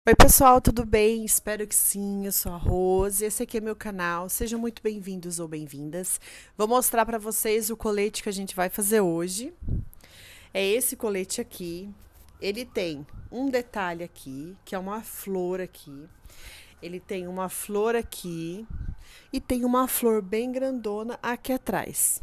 Oi, pessoal, tudo bem? Espero que sim. Eu sou a Rose. Esse aqui é meu canal. Sejam muito bem-vindos ou bem-vindas. Vou mostrar para vocês o colete que a gente vai fazer hoje. É esse colete aqui. Ele tem um detalhe aqui, que é uma flor aqui. Ele tem uma flor aqui e tem uma flor bem grandona aqui atrás.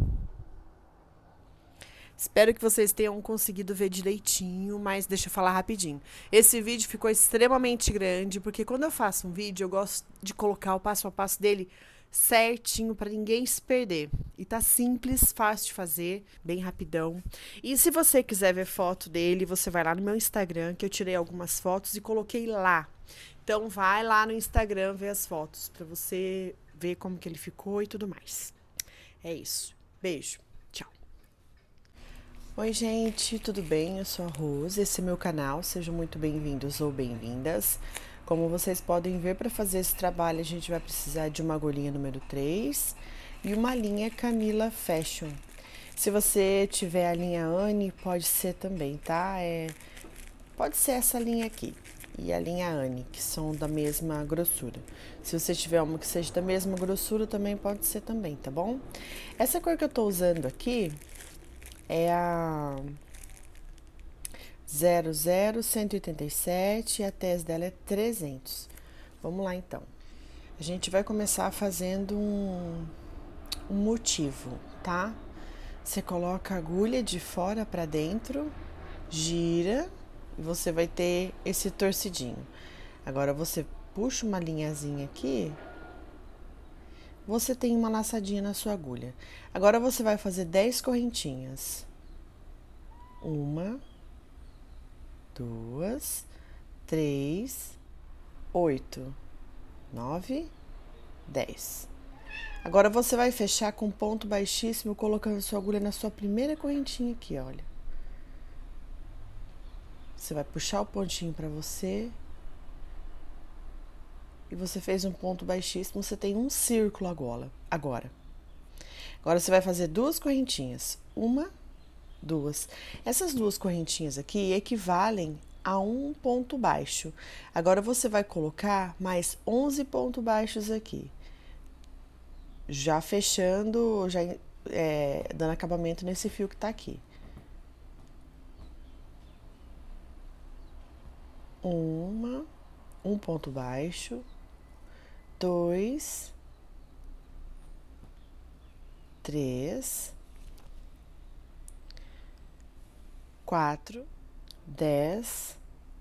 Espero que vocês tenham conseguido ver direitinho, mas deixa eu falar rapidinho. Esse vídeo ficou extremamente grande, porque quando eu faço um vídeo, eu gosto de colocar o passo a passo dele certinho para ninguém se perder. E tá simples, fácil de fazer, bem rapidão. E se você quiser ver foto dele, você vai lá no meu Instagram, que eu tirei algumas fotos e coloquei lá. Então vai lá no Instagram ver as fotos para você ver como que ele ficou e tudo mais. É isso. Beijo. Tchau. Oi, gente, tudo bem? Eu sou a Rose, esse é meu canal, sejam muito bem-vindos ou bem-vindas. Como vocês podem ver, para fazer esse trabalho a gente vai precisar de uma agulhinha número 3 e uma linha Camila Fashion. Se você tiver a linha Anne, pode ser também, tá? Pode ser essa linha aqui e a linha Anne, que são da mesma grossura. Se você tiver uma que seja da mesma grossura, também pode ser também, tá bom? Essa cor que eu tô usando aqui é a 00187 e a tese dela é 300. Vamos lá, então. A gente vai começar fazendo um motivo, tá? Você coloca a agulha de fora para dentro, gira e você vai ter esse torcidinho. Agora, você puxa uma linhazinha aqui, você tem uma laçadinha na sua agulha. Agora, você vai fazer 10 correntinhas. 1, 2, 3, 8, 9, 10. Agora, você vai fechar com ponto baixíssimo, colocando sua agulha na sua primeira correntinha aqui, olha. Você vai puxar o pontinho para você. E você fez um ponto baixíssimo, você tem um círculo agora. Agora você vai fazer 2 correntinhas. 1, 2. Essas 2 correntinhas aqui equivalem a um ponto baixo. Agora, você vai colocar mais 11 pontos baixos aqui. Já fechando, já dando acabamento nesse fio que tá aqui. 1 ponto baixo. 2, 3, 4, 10,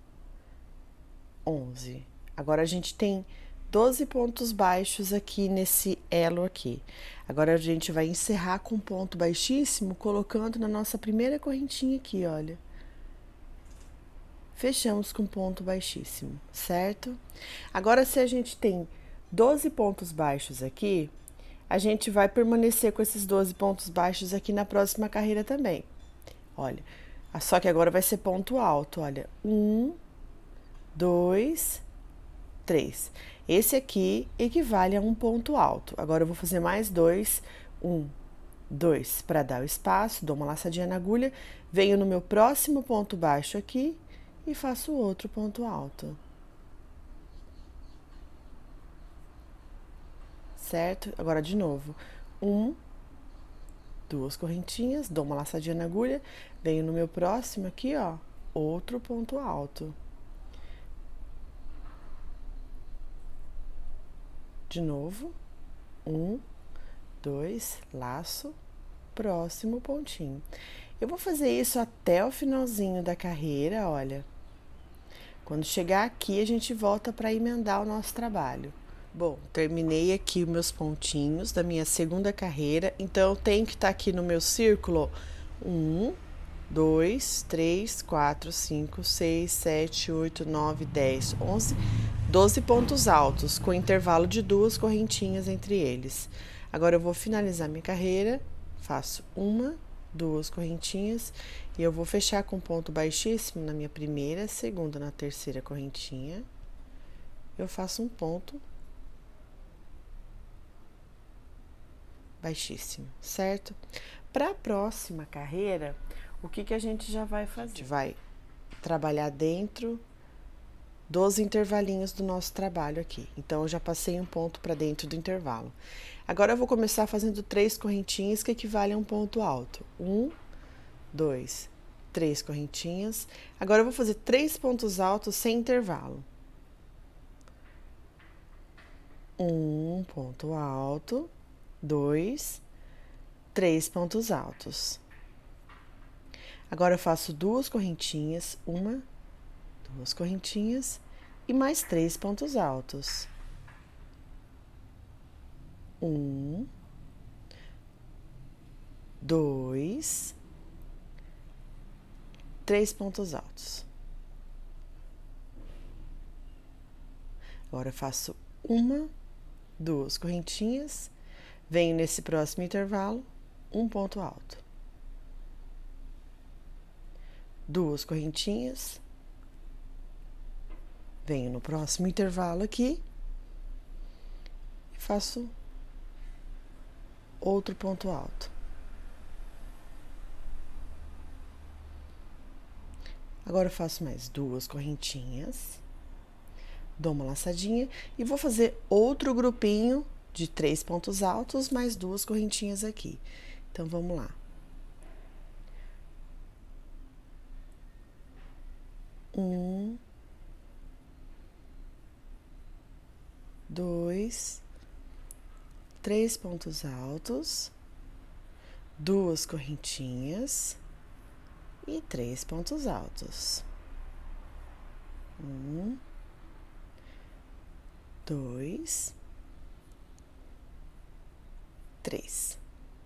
11. Agora, a gente tem 12 pontos baixos aqui nesse elo aqui. Agora, a gente vai encerrar com ponto baixíssimo, colocando na nossa primeira correntinha aqui, olha. Fechamos com ponto baixíssimo, certo? Agora, se a gente tem 12 pontos baixos aqui, a gente vai permanecer com esses 12 pontos baixos aqui na próxima carreira também. Olha, só que agora vai ser ponto alto, olha. 1, 2, 3. Esse aqui equivale a um ponto alto. Agora, eu vou fazer mais 2. 1, 2, para dar o espaço, dou uma laçadinha na agulha, venho no meu próximo ponto baixo aqui e faço outro ponto alto. Certo? Agora, de novo. 2 correntinhas, dou uma laçadinha na agulha, venho no meu próximo aqui, ó, outro ponto alto. De novo. 2, laço, próximo pontinho. Eu vou fazer isso até o finalzinho da carreira, olha. Quando chegar aqui, a gente volta para emendar o nosso trabalho. Bom, terminei aqui os meus pontinhos da minha segunda carreira, então eu tenho que estar aqui no meu círculo 1, 2, 3, 4, 5, 6, 7, 8, 9, 10, 11, 12 pontos altos, com intervalo de 2 correntinhas entre eles. Agora, eu vou finalizar minha carreira, faço 1, 2 correntinhas, e eu vou fechar com ponto baixíssimo na minha primeira, segunda, na terceira correntinha. Eu faço um ponto baixíssimo, certo? Para a próxima carreira, o que a gente já vai fazer? A gente vai trabalhar dentro dos intervalinhos do nosso trabalho aqui. Então, eu já passei um ponto para dentro do intervalo. Agora, eu vou começar fazendo 3 correntinhas que equivalem a um ponto alto. 1, 2, 3 correntinhas. Agora, eu vou fazer 3 pontos altos sem intervalo. 1 ponto alto, 2, 3 pontos altos. Agora, eu faço 2 correntinhas, 1, 2 correntinhas e mais 3 pontos altos. 1, 2, 3 pontos altos. Agora, eu faço 1, 2 correntinhas, venho nesse próximo intervalo, um ponto alto. 2 correntinhas, venho no próximo intervalo aqui e faço outro ponto alto. Agora, eu faço mais 2 correntinhas, dou uma laçadinha e vou fazer outro grupinho de 3 pontos altos, mais 2 correntinhas aqui. Então, vamos lá. 1, 2, 3 pontos altos, 2 correntinhas e 3 pontos altos. 1, 2, 3.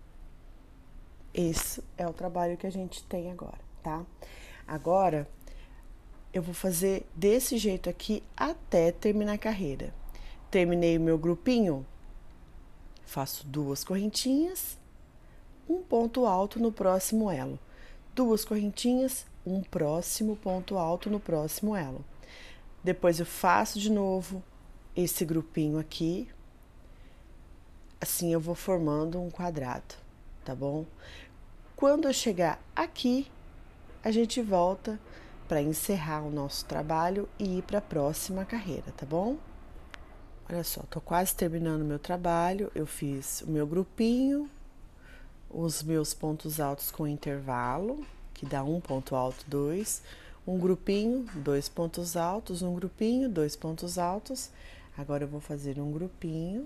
Esse é o trabalho que a gente tem agora, tá? Agora, eu vou fazer desse jeito aqui até terminar a carreira. Terminei o meu grupinho, faço 2 correntinhas, um ponto alto no próximo elo. 2 correntinhas, um próximo ponto alto no próximo elo. Depois eu faço de novo esse grupinho aqui. Assim eu vou formando um quadrado, tá bom? Quando eu chegar aqui, a gente volta para encerrar o nosso trabalho e ir para a próxima carreira, tá bom? Olha só, tô quase terminando o meu trabalho. Eu fiz o meu grupinho, os meus pontos altos com intervalo, que dá um ponto alto, 2, um grupinho, 2 pontos altos, um grupinho, 2 pontos altos. Agora, eu vou fazer um grupinho,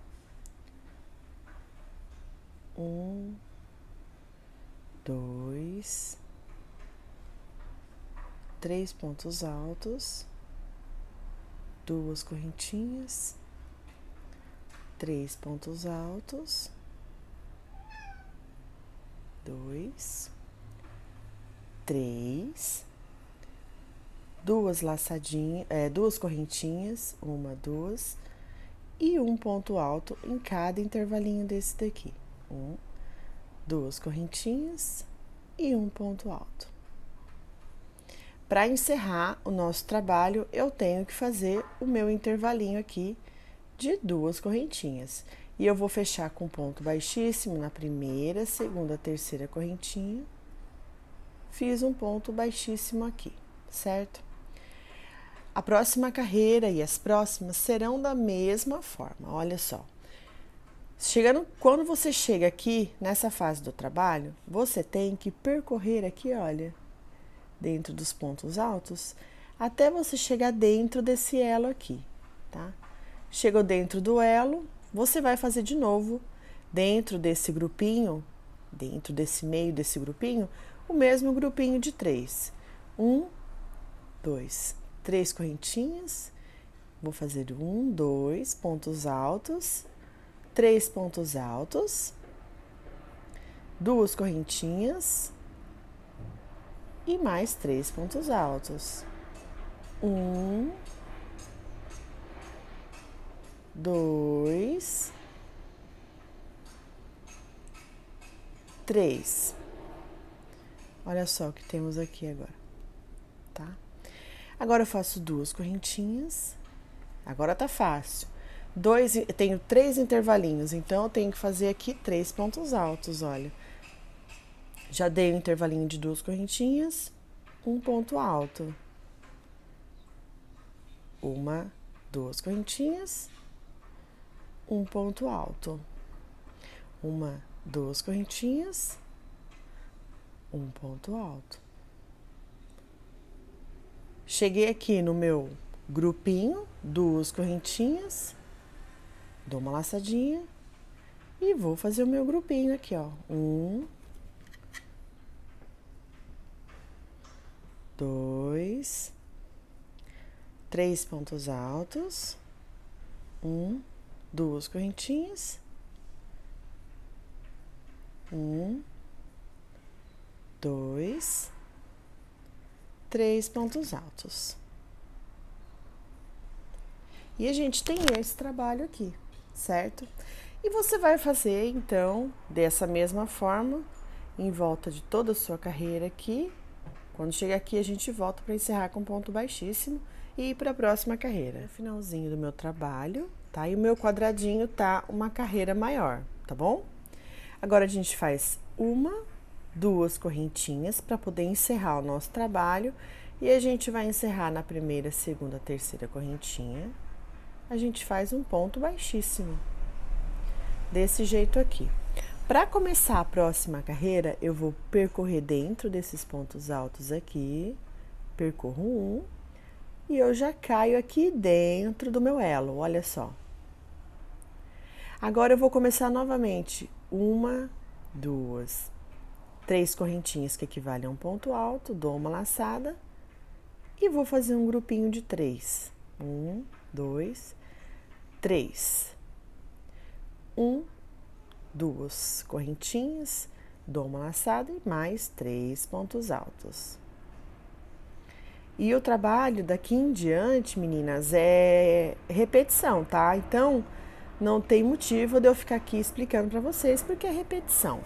1, 2, 3 pontos altos, 2 correntinhas, 3 pontos altos, 2, 3, 2 laçadinhas, 2 correntinhas, 1, 2, e um ponto alto em cada intervalinho desse daqui. 2 correntinhas e um ponto alto. Para encerrar o nosso trabalho, eu tenho que fazer o meu intervalinho aqui de 2 correntinhas. E eu vou fechar com ponto baixíssimo na primeira, segunda, terceira correntinha. Fiz um ponto baixíssimo aqui, certo? A próxima carreira e as próximas serão da mesma forma, olha só. Quando você chega aqui, nessa fase do trabalho, você tem que percorrer aqui, olha, dentro dos pontos altos, até você chegar dentro desse elo aqui, tá? Chegou dentro do elo, você vai fazer de novo, dentro desse grupinho, dentro desse meio desse grupinho, o mesmo grupinho de 3. 1, 2, 3 correntinhas, vou fazer 1, 2 pontos altos, 3 pontos altos, 2 correntinhas e mais 3 pontos altos. 1, 2, 3. Olha só o que temos aqui agora, tá? Agora eu faço 2 correntinhas. Agora tá fácil. Tenho 3 intervalinhos, então eu tenho que fazer aqui 3 pontos altos, olha. Já dei um intervalinho de 2 correntinhas, um ponto alto. uma, duas correntinhas, um ponto alto. Uma, duas correntinhas, um ponto alto. Cheguei aqui no meu grupinho, duas correntinhas, dou uma laçadinha e vou fazer o meu grupinho aqui, ó. Um, dois, três pontos altos, um, duas correntinhas, um, dois, três pontos altos. E a gente tem esse trabalho aqui, certo? E você vai fazer, então, dessa mesma forma, em volta de toda a sua carreira aqui. Quando chegar aqui, a gente volta para encerrar com ponto baixíssimo e ir para a próxima carreira. No finalzinho do meu trabalho, tá? E o meu quadradinho tá uma carreira maior, tá bom? Agora, a gente faz uma, duas correntinhas para poder encerrar o nosso trabalho. E a gente vai encerrar na primeira, segunda, terceira correntinha. A gente faz um ponto baixíssimo. Desse jeito aqui. Para começar a próxima carreira, eu vou percorrer dentro desses pontos altos aqui. Percorro um. E eu já caio aqui dentro do meu elo, olha só. Agora, eu vou começar novamente. Uma, duas, três correntinhas que equivalem a um ponto alto. Dou uma laçada. E vou fazer um grupinho de três. Um, dois, três. Um, duas correntinhas, dou uma laçada e mais três pontos altos. E o trabalho daqui em diante, meninas, é repetição, tá? Então, não tem motivo de eu ficar aqui explicando para vocês, porque é repetição.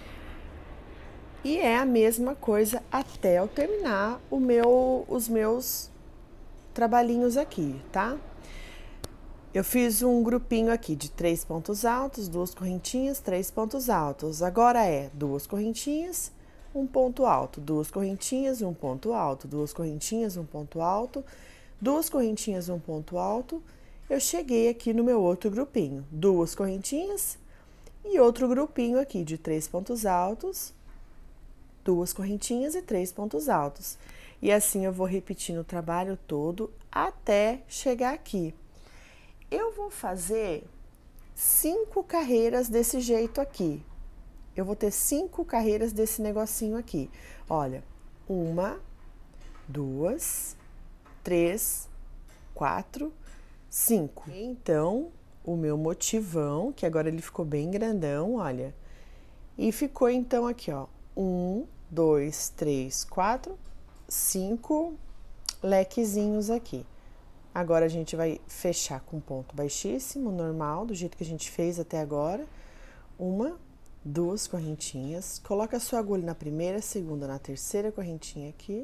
E é a mesma coisa até eu terminar os meus trabalhinhos aqui, tá? Eu fiz um grupinho aqui de três pontos altos, duas correntinhas, três pontos altos. Agora é duas correntinhas, um ponto alto, duas correntinhas, um ponto alto, duas correntinhas, um ponto alto, duas correntinhas, um ponto alto. Eu cheguei aqui no meu outro grupinho, duas correntinhas e outro grupinho aqui de três pontos altos, duas correntinhas e três pontos altos. E assim eu vou repetindo o trabalho todo até chegar aqui. Eu vou fazer 5 carreiras desse jeito aqui. Eu vou ter 5 carreiras desse negocinho aqui. Olha, 1, 2, 3, 4, 5. Então, o meu motivão, que agora ele ficou bem grandão, olha. E ficou então aqui, ó. 1, 2, 3, 4, 5 lequezinhos aqui. Agora, a gente vai fechar com ponto baixíssimo, normal, do jeito que a gente fez até agora. 1, 2 correntinhas. Coloca a sua agulha na primeira, segunda, na terceira correntinha aqui.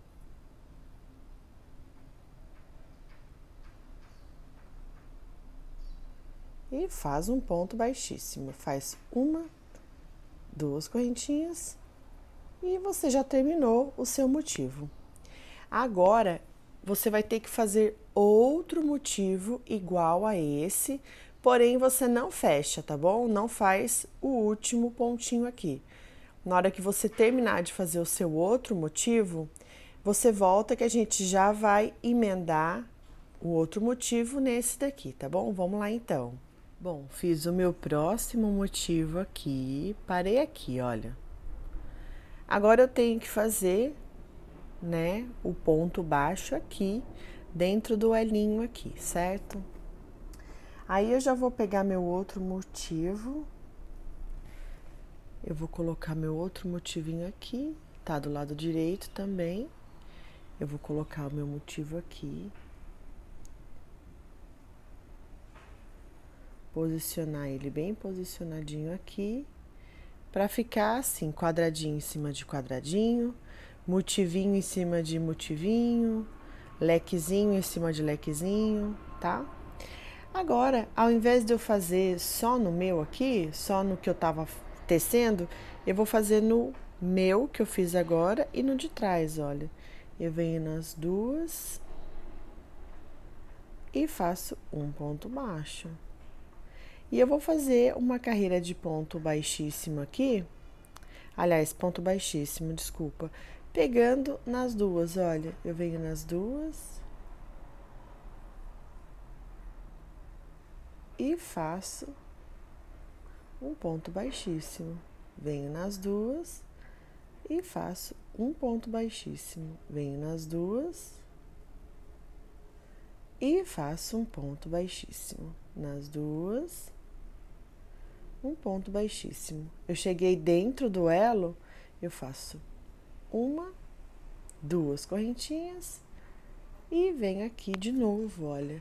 E faz um ponto baixíssimo. Faz 1, 2 correntinhas. E você já terminou o seu motivo. Agora, você vai ter que fazer outro motivo igual a esse, porém você não fecha, tá bom? Não faz o último pontinho aqui. Na hora que você terminar de fazer o seu outro motivo, você volta que a gente já vai emendar o outro motivo nesse daqui, tá bom? Vamos lá então. Bom, fiz o meu próximo motivo aqui, parei aqui, olha. Agora eu tenho que fazer, né, o ponto baixo aqui, dentro do elinho aqui, certo? Aí, eu já vou pegar meu outro motivo. Eu vou colocar meu outro motivinho aqui, tá do lado direito também. Eu vou colocar o meu motivo aqui. Posicionar ele bem posicionadinho aqui, pra ficar assim, quadradinho em cima de quadradinho, motivinho em cima de motivinho, lequezinho em cima de lequezinho, tá? Agora, ao invés de eu fazer só no meu aqui, só no que eu tava tecendo, eu vou fazer no meu, que eu fiz agora, e no de trás, olha. Eu venho nas duas, e faço um ponto baixo. E eu vou fazer uma carreira de ponto baixíssimo aqui, aliás, ponto baixíssimo, desculpa, pegando nas duas, olha, eu venho nas duas e faço um ponto baixíssimo, venho nas duas e faço um ponto baixíssimo, venho nas duas e faço um ponto baixíssimo, nas duas, um ponto baixíssimo. Eu cheguei dentro do elo, eu faço uma, duas correntinhas e venho aqui de novo, olha,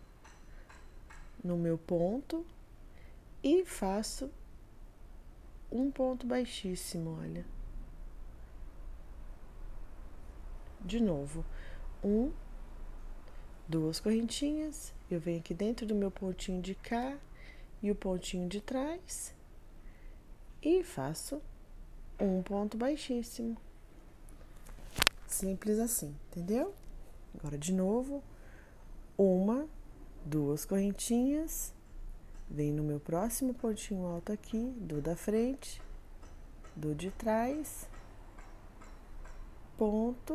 no meu ponto e faço um ponto baixíssimo, olha. De novo, duas correntinhas, eu venho aqui dentro do meu pontinho de cá e o pontinho de trás e faço um ponto baixíssimo. Simples assim, entendeu? Agora, de novo, duas correntinhas, venho no meu próximo pontinho alto aqui, do da frente, do de trás, ponto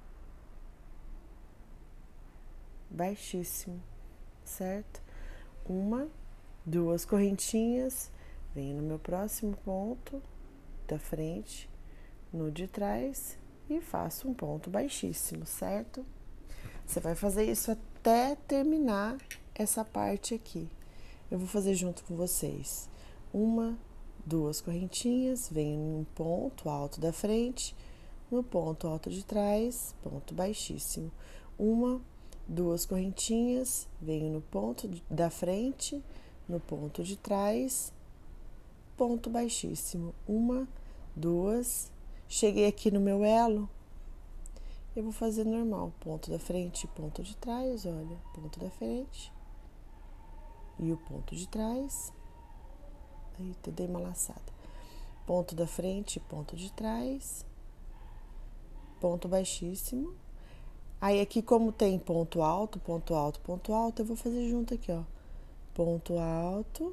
baixíssimo, certo? Duas correntinhas, venho no meu próximo ponto da frente, no de trás e faço um ponto baixíssimo, certo? Você vai fazer isso até terminar essa parte aqui. Eu vou fazer junto com vocês. Duas correntinhas, venho no ponto alto da frente, no ponto alto de trás, ponto baixíssimo. Duas correntinhas, venho no ponto da frente, no ponto de trás, ponto baixíssimo. Duas, cheguei aqui no meu elo, eu vou fazer normal, ponto da frente, ponto de trás, olha, ponto da frente e o ponto de trás. Eita, dei uma laçada. Ponto da frente, ponto de trás, ponto baixíssimo. Aí, aqui, como tem ponto alto, ponto alto, ponto alto, eu vou fazer junto aqui, ó. Ponto alto,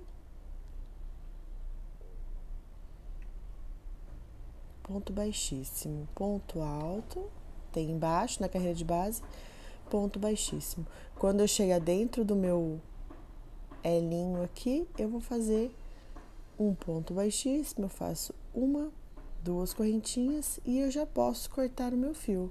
ponto baixíssimo, ponto alto, tem embaixo, na carreira de base, ponto baixíssimo. Quando eu chegar dentro do meu elinho aqui, eu vou fazer um ponto baixíssimo, eu faço duas correntinhas e eu já posso cortar o meu fio.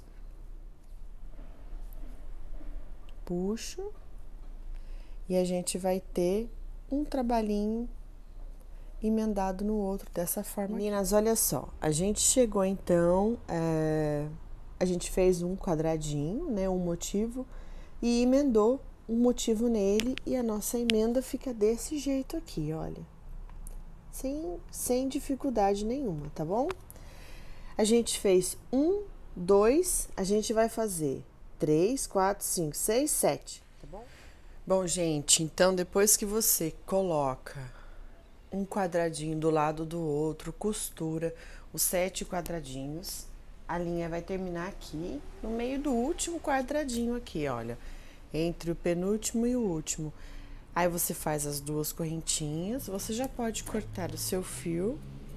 Puxo e a gente vai ter um trabalhinho emendado no outro dessa forma. Meninas, olha só, a gente chegou então, a gente fez um quadradinho, né, um motivo e emendou um motivo nele e a nossa emenda fica desse jeito aqui, olha, sem dificuldade nenhuma, tá bom? A gente fez 1, 2, a gente vai fazer 3, 4, 5, 6, 7, tá bom? Bom, gente, então depois que você coloca um quadradinho do lado do outro, costura os 7 quadradinhos, a linha vai terminar aqui no meio do último quadradinho aqui, olha, entre o penúltimo e o último. Aí você faz as duas correntinhas, você já pode cortar o seu fio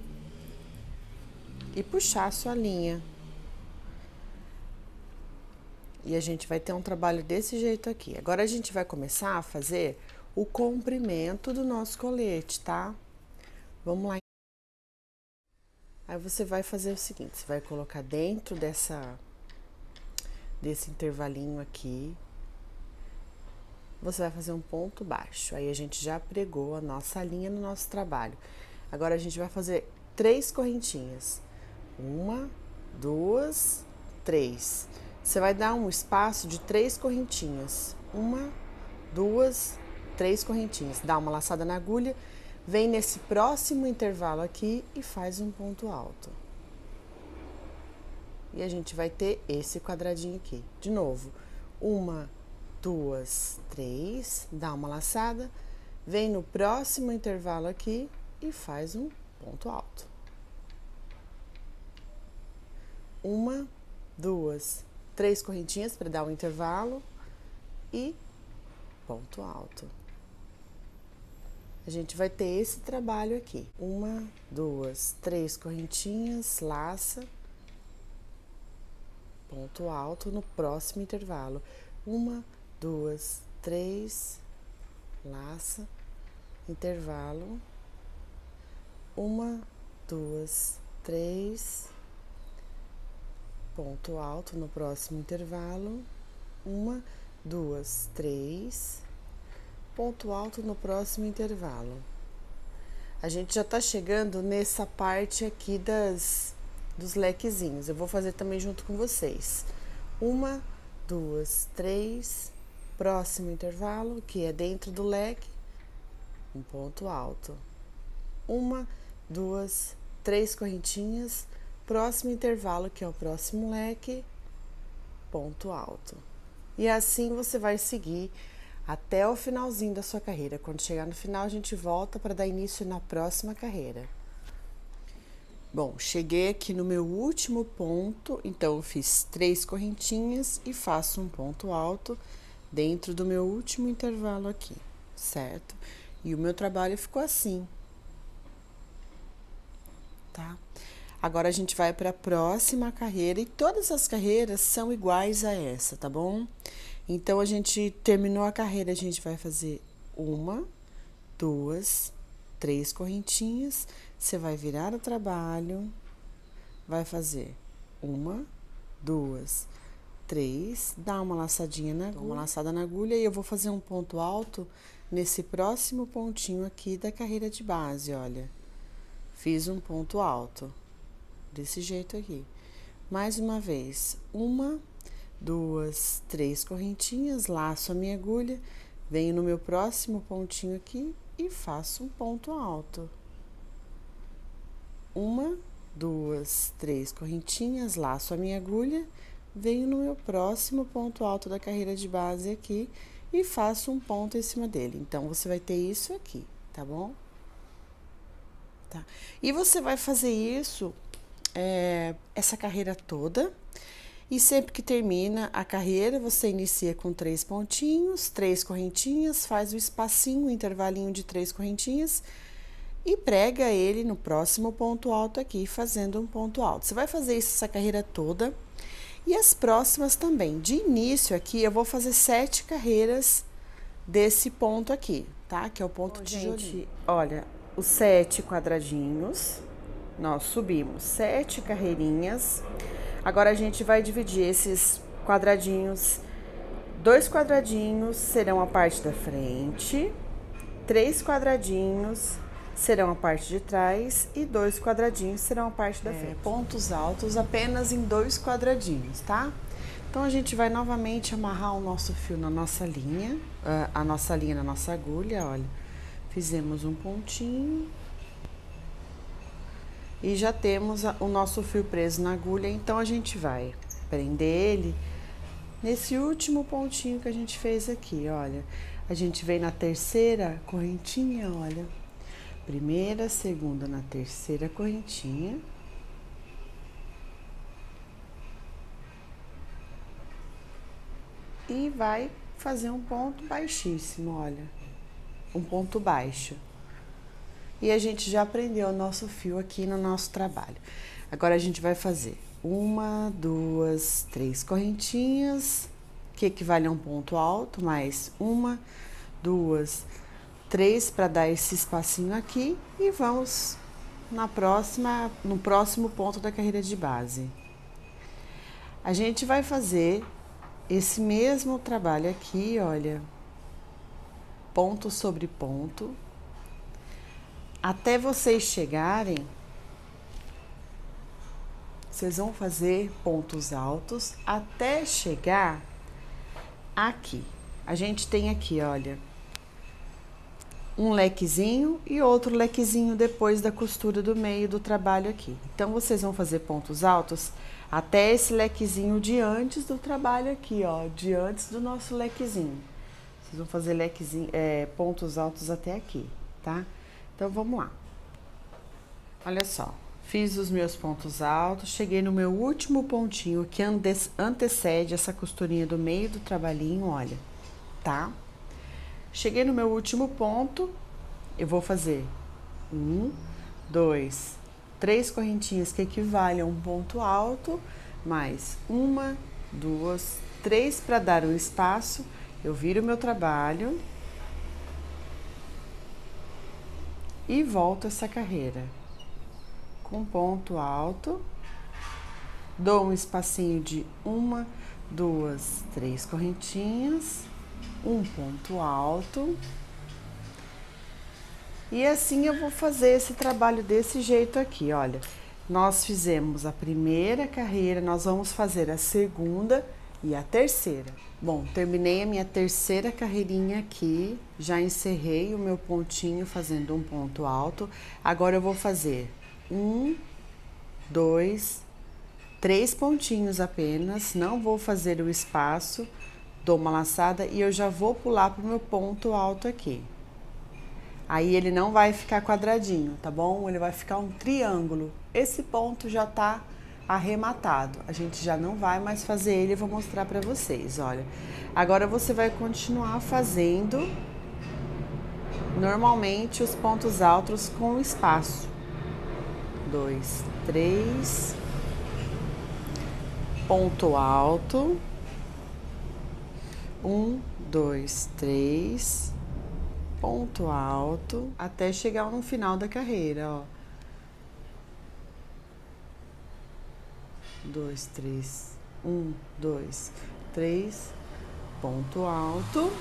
e puxar a sua linha. E a gente vai ter um trabalho desse jeito aqui. Agora, a gente vai começar a fazer o comprimento do nosso colete, tá? Vamos lá. Aí, você vai fazer o seguinte, você vai colocar dentro desse intervalinho aqui, você vai fazer um ponto baixo. Aí, a gente já pregou a nossa linha no nosso trabalho. Agora, a gente vai fazer 3 correntinhas. 1, 2, 3. Você vai dar um espaço de 3 correntinhas. 1, 2, 3 correntinhas. Dá uma laçada na agulha, vem nesse próximo intervalo aqui e faz um ponto alto. E a gente vai ter esse quadradinho aqui. De novo, 1, 2, 3, dá uma laçada, vem no próximo intervalo aqui e faz um ponto alto. 1, 2, 3 correntinhas para dar um intervalo e ponto alto. A gente vai ter esse trabalho aqui. 1, 2, 3 correntinhas, laça, ponto alto no próximo intervalo. 1, 2, 3, laça, intervalo. 1, 2, 3, ponto alto no próximo intervalo. 1, 2, 3, ponto alto no próximo intervalo. A gente já tá chegando nessa parte aqui dos lequezinhos. Eu vou fazer também junto com vocês. 1, 2, 3, próximo intervalo, que é dentro do leque, um ponto alto. 1, 2, 3 correntinhas, próximo intervalo, que é o próximo leque, ponto alto. E assim você vai seguir até o finalzinho da sua carreira. Quando chegar no final, a gente volta para dar início na próxima carreira. Bom, cheguei aqui no meu último ponto, então eu fiz 3 correntinhas e faço um ponto alto dentro do meu último intervalo aqui, certo? E o meu trabalho ficou assim, tá? Agora a gente vai para a próxima carreira e todas as carreiras são iguais a essa, tá bom? Então, a gente terminou a carreira, a gente vai fazer 1, 2, 3 correntinhas. Você vai virar o trabalho, vai fazer 1, 2, 3, dá uma laçadinha na agulha, uma laçada na agulha e eu vou fazer um ponto alto nesse próximo pontinho aqui da carreira de base, olha. Fiz um ponto alto, desse jeito aqui. Mais uma vez, 1, 2, 3 correntinhas, laço a minha agulha, venho no meu próximo pontinho aqui e faço um ponto alto. 1, 2, 3 correntinhas, laço a minha agulha, venho no meu próximo ponto alto da carreira de base aqui e faço um ponto em cima dele. Então, você vai ter isso aqui, tá bom? Tá. E você vai fazer isso, essa carreira toda. E sempre que termina a carreira, você inicia com 3 pontinhos, 3 correntinhas, faz o espacinho, o intervalinho de 3 correntinhas e prega ele no próximo ponto alto aqui, fazendo um ponto alto. Você vai fazer isso essa carreira toda e as próximas também. De início aqui, eu vou fazer 7 carreiras desse ponto aqui, tá? Que é o ponto tijolinho. Gente, olha, os 7 quadradinhos, nós subimos 7 carreirinhas. Agora, a gente vai dividir esses quadradinhos. 2 quadradinhos serão a parte da frente, 3 quadradinhos serão a parte de trás e 2 quadradinhos serão a parte da frente. Pontos altos apenas em 2 quadradinhos, tá? Então, a gente vai novamente amarrar o nosso fio na nossa linha, a nossa linha na nossa agulha, olha. Fizemos um pontinho. E já temos o nosso fio preso na agulha, então a gente vai prender ele nesse último pontinho que a gente fez aqui, olha. A gente vem na terceira correntinha, olha. Primeira, segunda, na terceira correntinha. E vai fazer um ponto baixíssimo, olha. Um ponto baixo. E a gente já prendeu o nosso fio aqui no nosso trabalho. Agora, a gente vai fazer 1, 2, 3 correntinhas, que equivale a um ponto alto, mais 1, 2, 3 para dar esse espacinho aqui. E vamos no próximo ponto da carreira de base. A gente vai fazer esse mesmo trabalho aqui, olha, ponto sobre ponto, até vocês chegarem, vocês vão fazer pontos altos até chegar aqui. A gente tem aqui, olha, um lequezinho e outro lequezinho depois da costura do meio do trabalho aqui. Então, vocês vão fazer pontos altos até esse lequezinho de antes do trabalho aqui, ó, de antes do nosso lequezinho. Vocês vão fazer pontos altos até aqui, tá? Então, vamos lá. Olha só, fiz os meus pontos altos, cheguei no meu último pontinho que antecede essa costurinha do meio do trabalhinho, olha, tá? Cheguei no meu último ponto, eu vou fazer 1, 2, 3 correntinhas que equivalem a um ponto alto, mais 1, 2, 3 para dar um espaço. Eu viro o meu trabalho e volto essa carreira com ponto alto. Dou um espacinho de 1, 2, 3 correntinhas, um ponto alto. E assim eu vou fazer esse trabalho desse jeito aqui, olha. Nós fizemos a primeira carreira, nós vamos fazer a segunda e a terceira. Bom, terminei a minha terceira carreirinha aqui, já encerrei o meu pontinho fazendo um ponto alto. Agora eu vou fazer 1, 2, 3 pontinhos apenas, não vou fazer o espaço, dou uma laçada e eu já vou pular pro meu ponto alto aqui. Aí ele não vai ficar quadradinho, tá bom? Ele vai ficar um triângulo. Esse ponto já tá arrematado. A gente já não vai mais fazer ele, eu vou mostrar pra vocês, olha. Agora você vai continuar fazendo normalmente os pontos altos com espaço. 2, 3, ponto alto. 1, 2, 3, ponto alto, até chegar no final da carreira, ó. 2, 3, 1, 2, 3, ponto alto.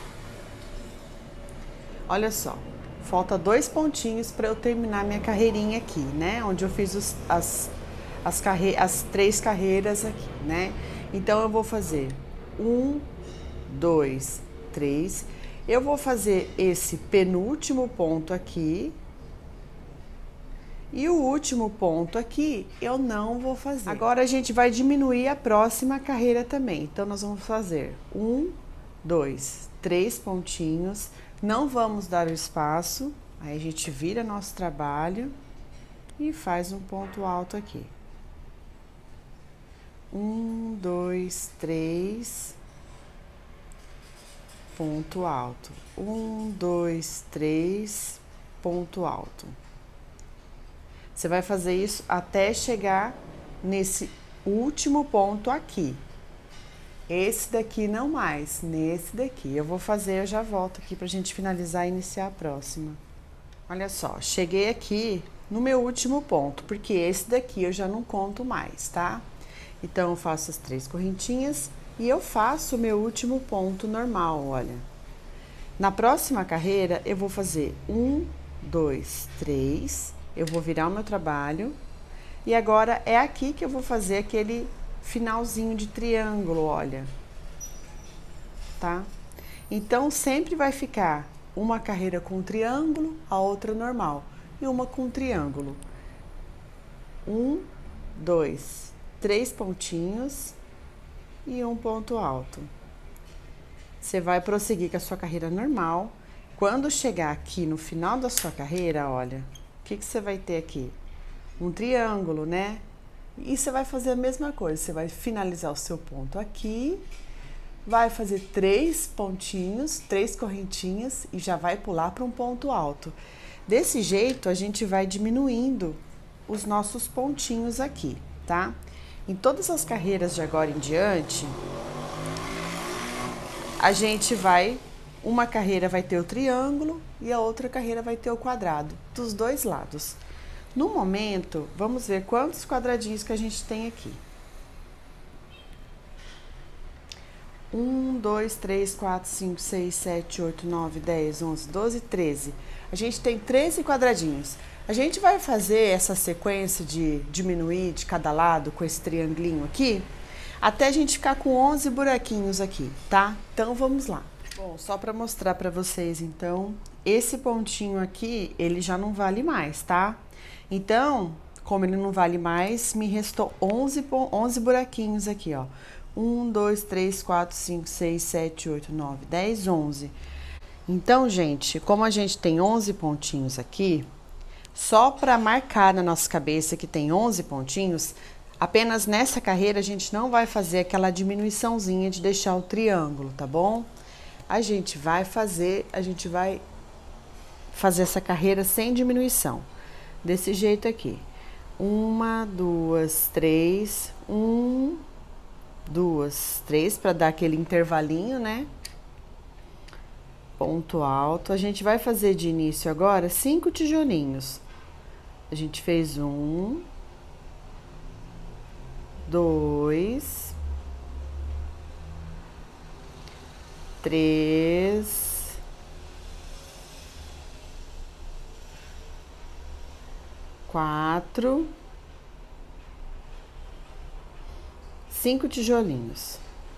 Olha só, falta 2 pontinhos para eu terminar minha carreirinha aqui, né? Onde eu fiz as 3 carreiras aqui, né? Então eu vou fazer 1, 2, 3. Eu vou fazer esse penúltimo ponto aqui. E o último ponto aqui eu não vou fazer. Agora a gente vai diminuir a próxima carreira também. Então nós vamos fazer 1, 2, 3 pontinhos. Não vamos dar o espaço. Aí a gente vira nosso trabalho e faz um ponto alto aqui. 1, 2, 3, ponto alto. 1, 2, 3, ponto alto. Você vai fazer isso até chegar nesse último ponto aqui. Esse daqui não mais, nesse daqui. Eu vou fazer, eu já volto aqui pra gente finalizar e iniciar a próxima. Olha só, cheguei aqui no meu último ponto, porque esse daqui eu já não conto mais, tá? Então, eu faço as 3 correntinhas e eu faço o meu último ponto normal, olha. Na próxima carreira, eu vou fazer 1, 2, 3... Eu vou virar o meu trabalho e agora é aqui que eu vou fazer aquele finalzinho de triângulo, olha, tá? Então, sempre vai ficar uma carreira com triângulo, a outra normal, e uma com triângulo. 1, 2, 3 pontinhos e um ponto alto. Você vai prosseguir com a sua carreira normal. Quando chegar aqui no final da sua carreira, olha, o que você vai ter aqui? Um triângulo, né? E você vai fazer a mesma coisa. Você vai finalizar o seu ponto aqui, vai fazer 3 pontinhos, 3 correntinhas e já vai pular para um ponto alto. Desse jeito, a gente vai diminuindo os nossos pontinhos aqui, tá? Em todas as carreiras de agora em diante, a gente vai... Uma carreira vai ter o triângulo e a outra carreira vai ter o quadrado, dos dois lados. No momento, vamos ver quantos quadradinhos que a gente tem aqui. 1, 2, 3, 4, 5, 6, 7, 8, 9, 10, 11, 12, 13. A gente tem 13 quadradinhos. A gente vai fazer essa sequência de diminuir de cada lado com esse triangulinho aqui, até a gente ficar com 11 buraquinhos aqui, tá? Então, vamos lá. Bom, só para mostrar para vocês, então, esse pontinho aqui, ele já não vale mais, tá? Então, como ele não vale mais, me restou 11 buraquinhos aqui, ó. 1, 2, 3, 4, 5, 6, 7, 8, 9, 10, 11. Então, gente, como a gente tem 11 pontinhos aqui, só para marcar na nossa cabeça que tem 11 pontinhos, apenas nessa carreira a gente não vai fazer aquela diminuiçãozinha de deixar o triângulo, tá bom? A gente vai fazer essa carreira sem diminuição. Desse jeito aqui. 1, 2, 3, 1, 2, 3, para dar aquele intervalinho, né? Ponto alto. A gente vai fazer de início agora 5 tijolinhos. A gente fez 1, 2, 3, 4, 5 tijolinhos.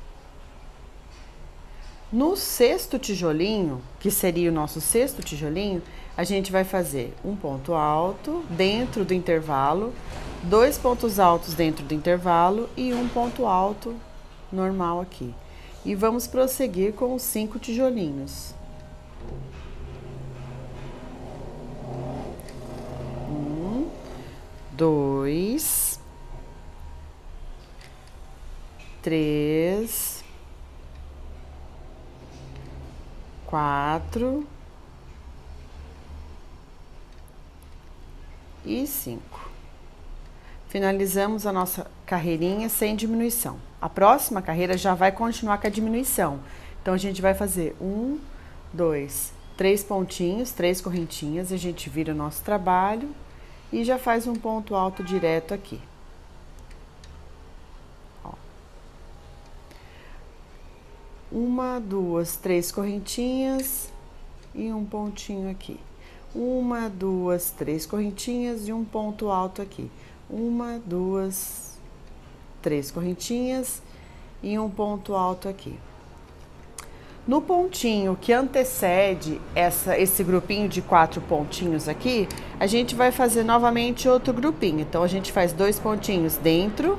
No sexto tijolinho, que seria o nosso sexto tijolinho, a gente vai fazer um ponto alto dentro do intervalo, 2 pontos altos dentro do intervalo e um ponto alto normal aqui. E vamos prosseguir com os 5 tijolinhos. 1, 2, 3, 4 e 5. Finalizamos a nossa carreirinha sem diminuição. A próxima carreira já vai continuar com a diminuição. Então, a gente vai fazer 1, 2, 3 pontinhos, 3 correntinhas, a gente vira o nosso trabalho e já faz um ponto alto direto aqui. Ó. 1, 2, 3 correntinhas e um pontinho aqui. 1, 2, 3 correntinhas e um ponto alto aqui. 1, 2, 3 correntinhas e um ponto alto aqui. No pontinho que antecede esse grupinho de 4 pontinhos aqui, a gente vai fazer novamente outro grupinho. Então, a gente faz 2 pontinhos dentro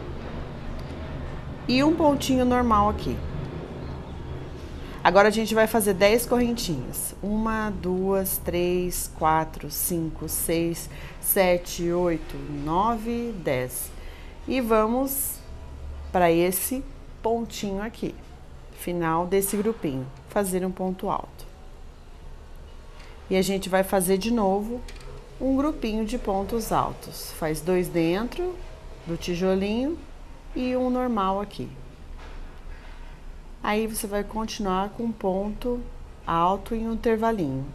e um pontinho normal aqui. Agora, a gente vai fazer 10 correntinhas. 1, 2, 3, 4, 5, 6, 7, 8, 9, 10. E vamos para esse pontinho aqui, final desse grupinho, fazer um ponto alto. E a gente vai fazer de novo um grupinho de pontos altos. Faz 2 dentro do tijolinho e um normal aqui. Aí, você vai continuar com um ponto alto em um intervalinho.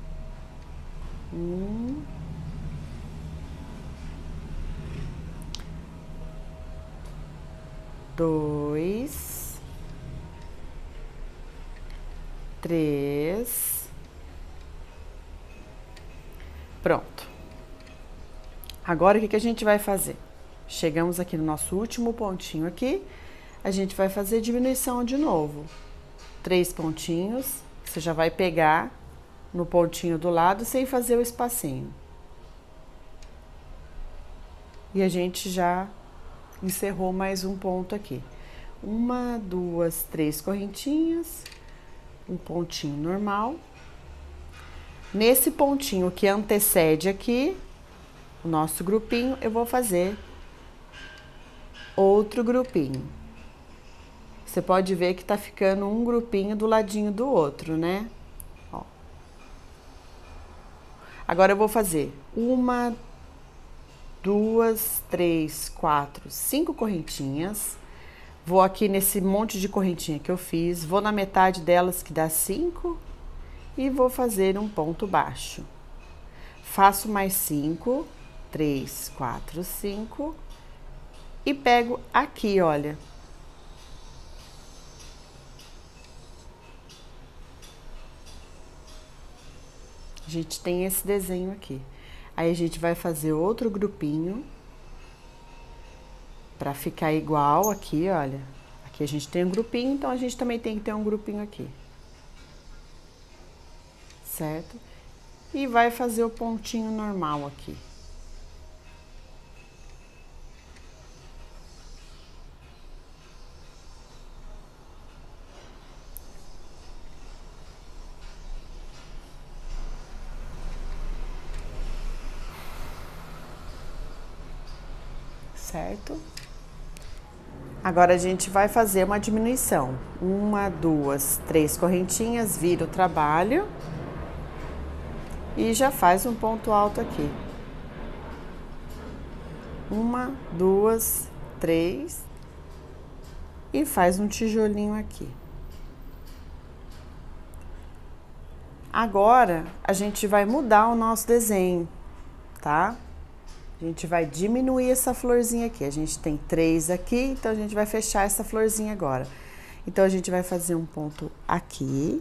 1, 2, 3. Pronto. Agora, o que a gente vai fazer? Chegamos aqui no nosso último pontinho aqui. A gente vai fazer diminuição de novo. 3 pontinhos, você já vai pegar no pontinho do lado sem fazer o espacinho. E a gente já encerrou mais um ponto aqui. 1, 2, 3 correntinhas, um pontinho normal. Nesse pontinho que antecede aqui, o nosso grupinho, eu vou fazer outro grupinho. Você pode ver que tá ficando um grupinho do ladinho do outro, né? Ó. Agora, eu vou fazer 1, 2, 3, 4, 5 correntinhas. Vou aqui nesse monte de correntinha que eu fiz, vou na metade delas, que dá 5, e vou fazer um ponto baixo. Faço mais 5, 3, 4, 5, e pego aqui, olha. A gente tem esse desenho aqui. Aí, a gente vai fazer outro grupinho para ficar igual aqui, olha. Aqui a gente tem um grupinho, então a gente também tem que ter um grupinho aqui. Certo? E vai fazer o pontinho normal aqui. Certo? Agora a gente vai fazer uma diminuição. 1, 2, 3 correntinhas, vira o trabalho e já faz um ponto alto aqui. 1, 2, 3 e faz um tijolinho aqui. Agora a gente vai mudar o nosso desenho, tá? A gente vai diminuir essa florzinha aqui. A gente tem 3 aqui, então a gente vai fechar essa florzinha agora. Então, a gente vai fazer um ponto aqui.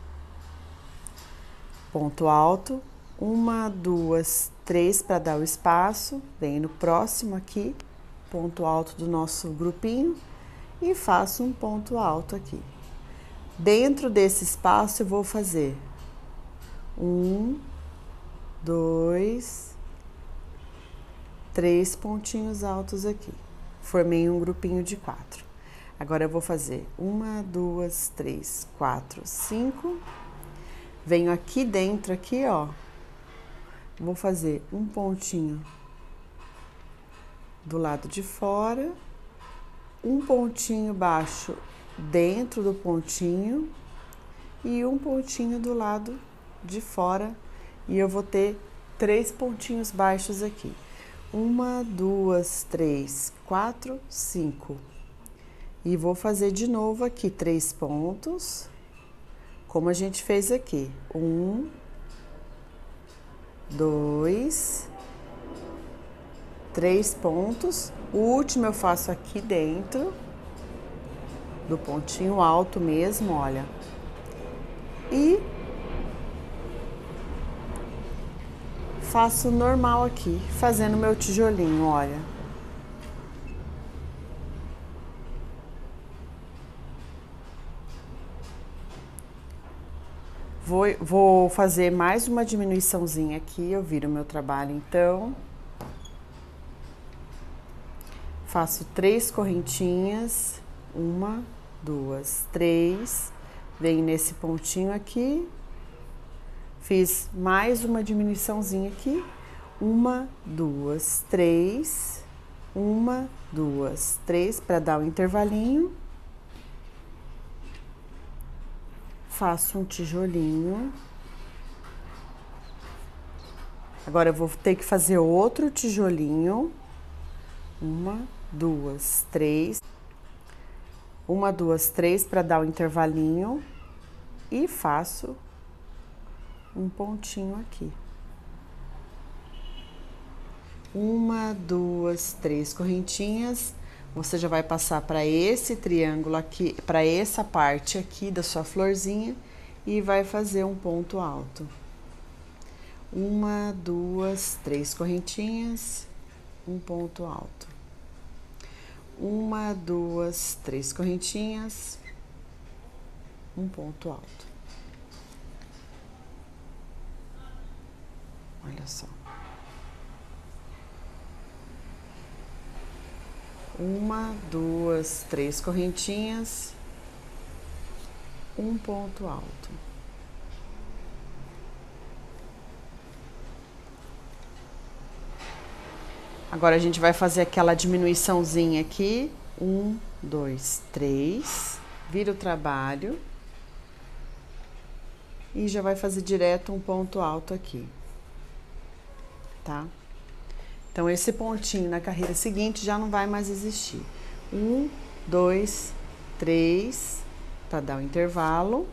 Ponto alto. 1, 2, 3 para dar o espaço. Vem no próximo aqui. Ponto alto do nosso grupinho. E faço um ponto alto aqui. Dentro desse espaço, eu vou fazer 1, 2, 3 pontinhos altos aqui. Formei um grupinho de 4. Agora eu vou fazer 1, 2, 3, 4, 5. Venho aqui dentro, aqui, ó. Vou fazer um pontinho do lado de fora, um pontinho baixo dentro do pontinho e um pontinho do lado de fora. E eu vou ter 3 pontinhos baixos aqui. 1, 2, 3, 4, 5. E vou fazer de novo aqui 3 pontos, como a gente fez aqui. 1, 2, 3 pontos. O último eu faço aqui dentro do pontinho alto mesmo, olha. E faço normal aqui, fazendo meu tijolinho, olha. Vou fazer mais uma diminuiçãozinha aqui, eu viro meu trabalho então. Faço 3 correntinhas, 1, 2, 3, venho nesse pontinho aqui. Fiz mais uma diminuiçãozinha aqui. 1, 2, 3. 1, 2, 3 para dar um intervalinho. Faço um tijolinho. Agora eu vou ter que fazer outro tijolinho. 1, 2, 3. 1, 2, 3 para dar um intervalinho. E faço um pontinho aqui. 1, 2, 3 correntinhas. Você já vai passar para esse triângulo aqui, para essa parte aqui da sua florzinha e vai fazer um ponto alto. 1, 2, 3 correntinhas, um ponto alto. 1, 2, 3 correntinhas, um ponto alto. Olha só. 1, 2, 3 correntinhas, um ponto alto. Agora a gente vai fazer aquela diminuiçãozinha aqui. 1, 2, 3. Vira o trabalho. E já vai fazer direto um ponto alto aqui. Tá? Então, esse pontinho na carreira seguinte já não vai mais existir. 1, 2, 3, para dar o intervalo.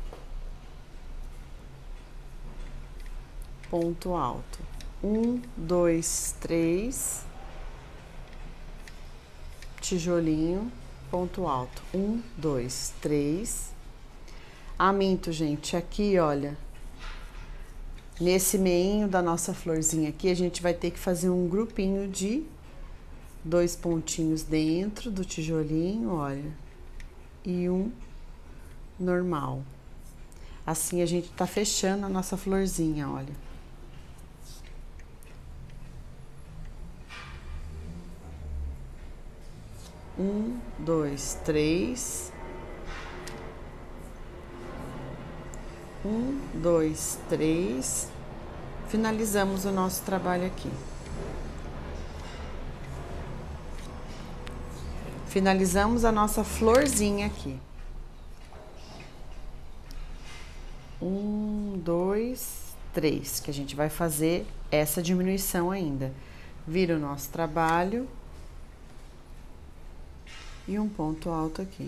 Ponto alto. 1, 2, 3. Tijolinho, ponto alto. 1, 2, 3. Minto, gente, aqui, olha. Nesse meinho da nossa florzinha aqui, a gente vai ter que fazer um grupinho de 2 pontinhos dentro do tijolinho, olha, e um normal. Assim a gente tá fechando a nossa florzinha, olha. Um, 2, 3. 1, 2, 3. Finalizamos o nosso trabalho aqui. Finalizamos a nossa florzinha aqui. 1, 2, 3, que a gente vai fazer essa diminuição ainda. Vira o nosso trabalho e um ponto alto aqui.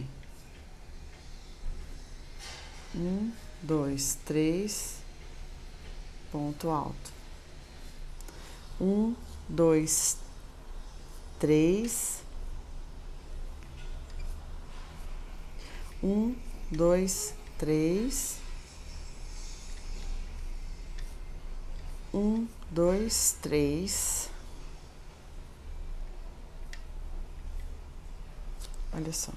1, 2, 3, ponto alto. 1, 2, 3. 1, 2, 3. 1, 2, 3. Olha só.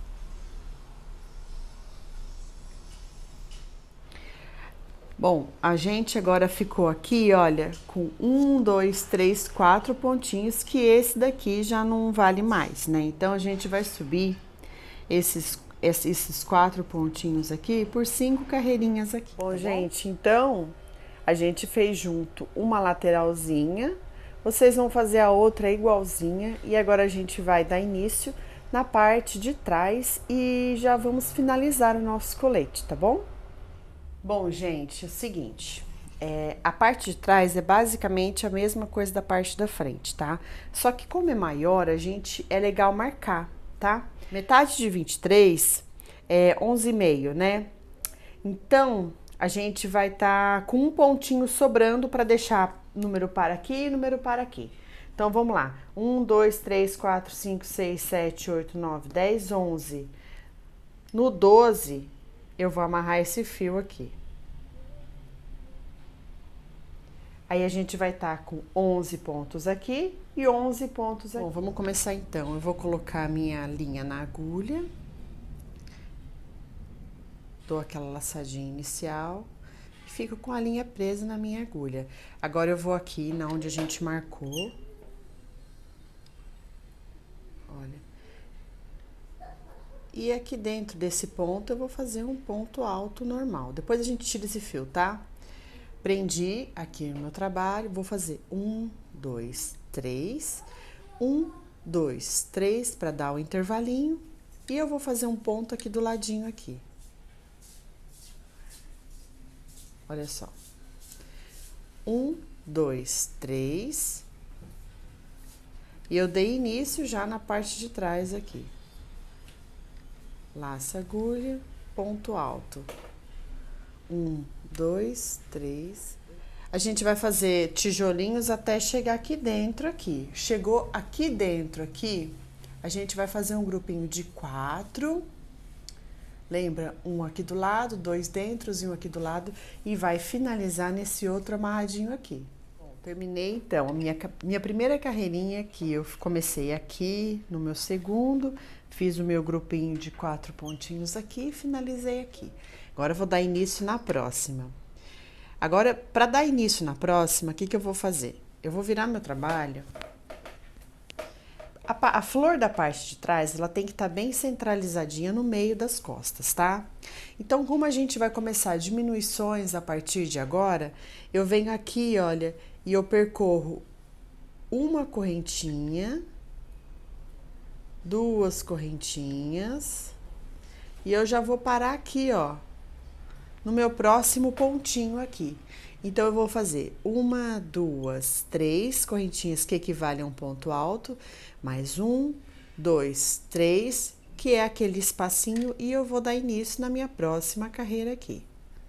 Bom, a gente agora ficou aqui, olha, com 1, 2, 3, 4 pontinhos, que esse daqui já não vale mais, né? Então, a gente vai subir esses 4 pontinhos aqui por 5 carreirinhas aqui. Bom, gente, então, a gente fez junto uma lateralzinha, vocês vão fazer a outra igualzinha, e agora a gente vai dar início na parte de trás e já vamos finalizar o nosso colete, tá bom? Bom, gente, é o seguinte, a parte de trás é basicamente a mesma coisa da parte da frente, tá? Só que como é maior, é legal marcar, tá? Metade de 23 é 11,5, né? Então, a gente vai estar com um pontinho sobrando para deixar número par aqui e número par aqui. Então, vamos lá. 1, 2, 3, 4, 5, 6, 7, 8, 9, 10, 11. No 12... eu vou amarrar esse fio aqui. Aí, a gente vai estar com 11 pontos aqui e 11 pontos aqui. Bom, vamos começar então. Eu vou colocar a minha linha na agulha. Dou aquela laçadinha inicial. E fico com a linha presa na minha agulha. Agora, eu vou aqui na onde a gente marcou. Olha. E aqui dentro desse ponto, eu vou fazer um ponto alto normal. Depois a gente tira esse fio, tá? Prendi aqui no meu trabalho, vou fazer 1, 2, 3. 1, 2, 3, para dar o intervalinho. E eu vou fazer um ponto aqui do ladinho aqui. Olha só. 1, 2, 3. E eu dei início já na parte de trás aqui. Laça agulha, ponto alto. 1, 2, 3. A gente vai fazer tijolinhos até chegar aqui dentro aqui. Chegou aqui dentro aqui, a gente vai fazer um grupinho de 4. Lembra? Um aqui do lado, 2 dentro e um aqui do lado. E vai finalizar nesse outro amarradinho aqui. Bom, terminei então a minha primeira carreirinha aqui. Eu comecei aqui no meu segundo. Fiz o meu grupinho de 4 pontinhos aqui e finalizei aqui. Agora, eu vou dar início na próxima. Agora, para dar início na próxima, o que eu vou fazer? Eu vou virar meu trabalho. A flor da parte de trás, ela tem que estar bem centralizadinha no meio das costas, tá? Então, como a gente vai começar diminuições a partir de agora, eu venho aqui, olha, e eu percorro uma correntinha, 2 correntinhas, e eu já vou parar aqui, ó, no meu próximo pontinho aqui. Então, eu vou fazer 1, 2, 3 correntinhas que equivalem a um ponto alto, mais 1, 2, 3, que é aquele espacinho, e eu vou dar início na minha próxima carreira aqui.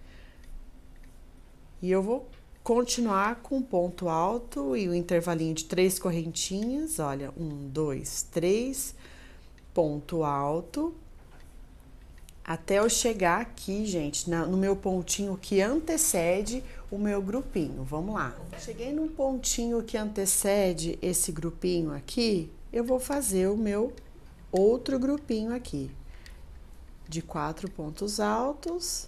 E eu vou continuar com ponto alto e o intervalinho de 3 correntinhas, olha, 1, 2, 3, ponto alto, até eu chegar aqui, gente, no meu pontinho que antecede o meu grupinho. Vamos lá. Cheguei num pontinho que antecede esse grupinho aqui, eu vou fazer o meu outro grupinho aqui, de 4 pontos altos,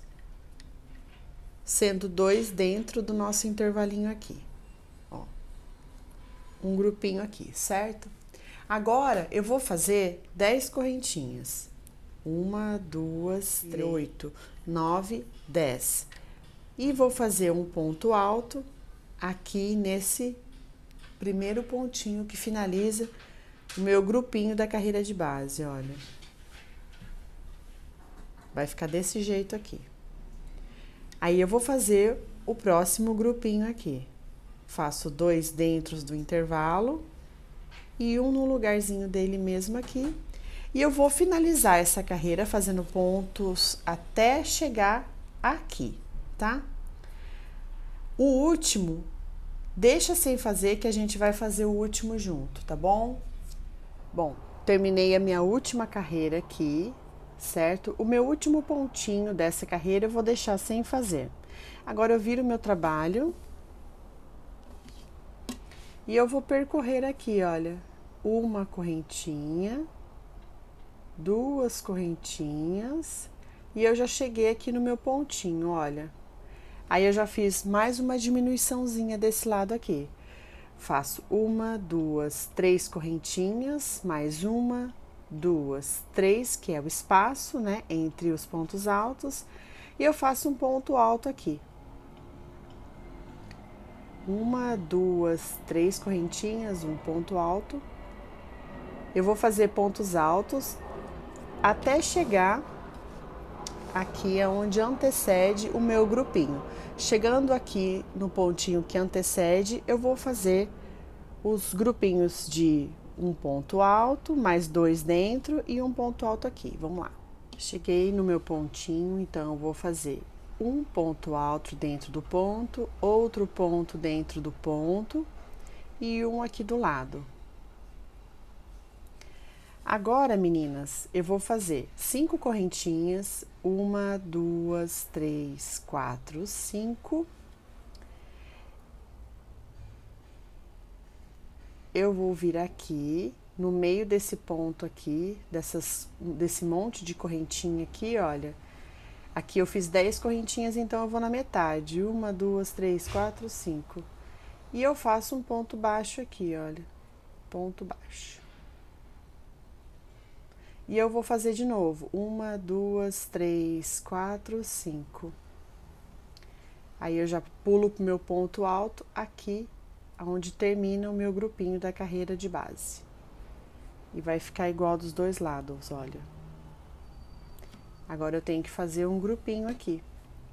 sendo 2 dentro do nosso intervalinho aqui, ó. Um grupinho aqui, certo? Agora, eu vou fazer 10 correntinhas. 1, 2, 3, 8, 9, 10. E vou fazer um ponto alto aqui nesse primeiro pontinho que finaliza o meu grupinho da carreira de base, olha. Vai ficar desse jeito aqui. Aí, eu vou fazer o próximo grupinho aqui. Faço 2 dentro do intervalo e um no lugarzinho dele mesmo aqui. E eu vou finalizar essa carreira fazendo pontos até chegar aqui, tá? O último, deixa sem fazer que a gente vai fazer o último junto, tá bom? Bom, terminei a minha última carreira aqui, certo? O meu último pontinho dessa carreira eu vou deixar sem fazer. Agora eu viro o meu trabalho e eu vou percorrer aqui, olha, uma correntinha, 2 correntinhas e eu já cheguei aqui no meu pontinho, olha. Aí eu já fiz mais uma diminuiçãozinha desse lado aqui. Faço 1, 2, 3 correntinhas, mais 1, 2, 3, que é o espaço, né, entre os pontos altos, e eu faço um ponto alto aqui. 1, 2, 3 correntinhas, um ponto alto. Eu vou fazer pontos altos até chegar aqui é onde antecede o meu grupinho. Chegando aqui no pontinho que antecede, eu vou fazer os grupinhos de um ponto alto, mais 2 dentro e um ponto alto aqui. Vamos lá. Cheguei no meu pontinho, então eu vou fazer um ponto alto dentro do ponto, outro ponto dentro do ponto e um aqui do lado. Agora, meninas, eu vou fazer 5 correntinhas, 1, 2, 3, 4, 5. Eu vou vir aqui, no meio desse ponto aqui, desse monte de correntinha aqui, olha. Aqui eu fiz 10 correntinhas, então eu vou na metade. 1, 2, 3, 4, 5. E eu faço um ponto baixo aqui, olha. Ponto baixo. E eu vou fazer de novo, 1, 2, 3, 4, 5. Aí, eu já pulo pro meu ponto alto aqui, onde termina o meu grupinho da carreira de base. E vai ficar igual dos dois lados, olha. Agora, eu tenho que fazer um grupinho aqui.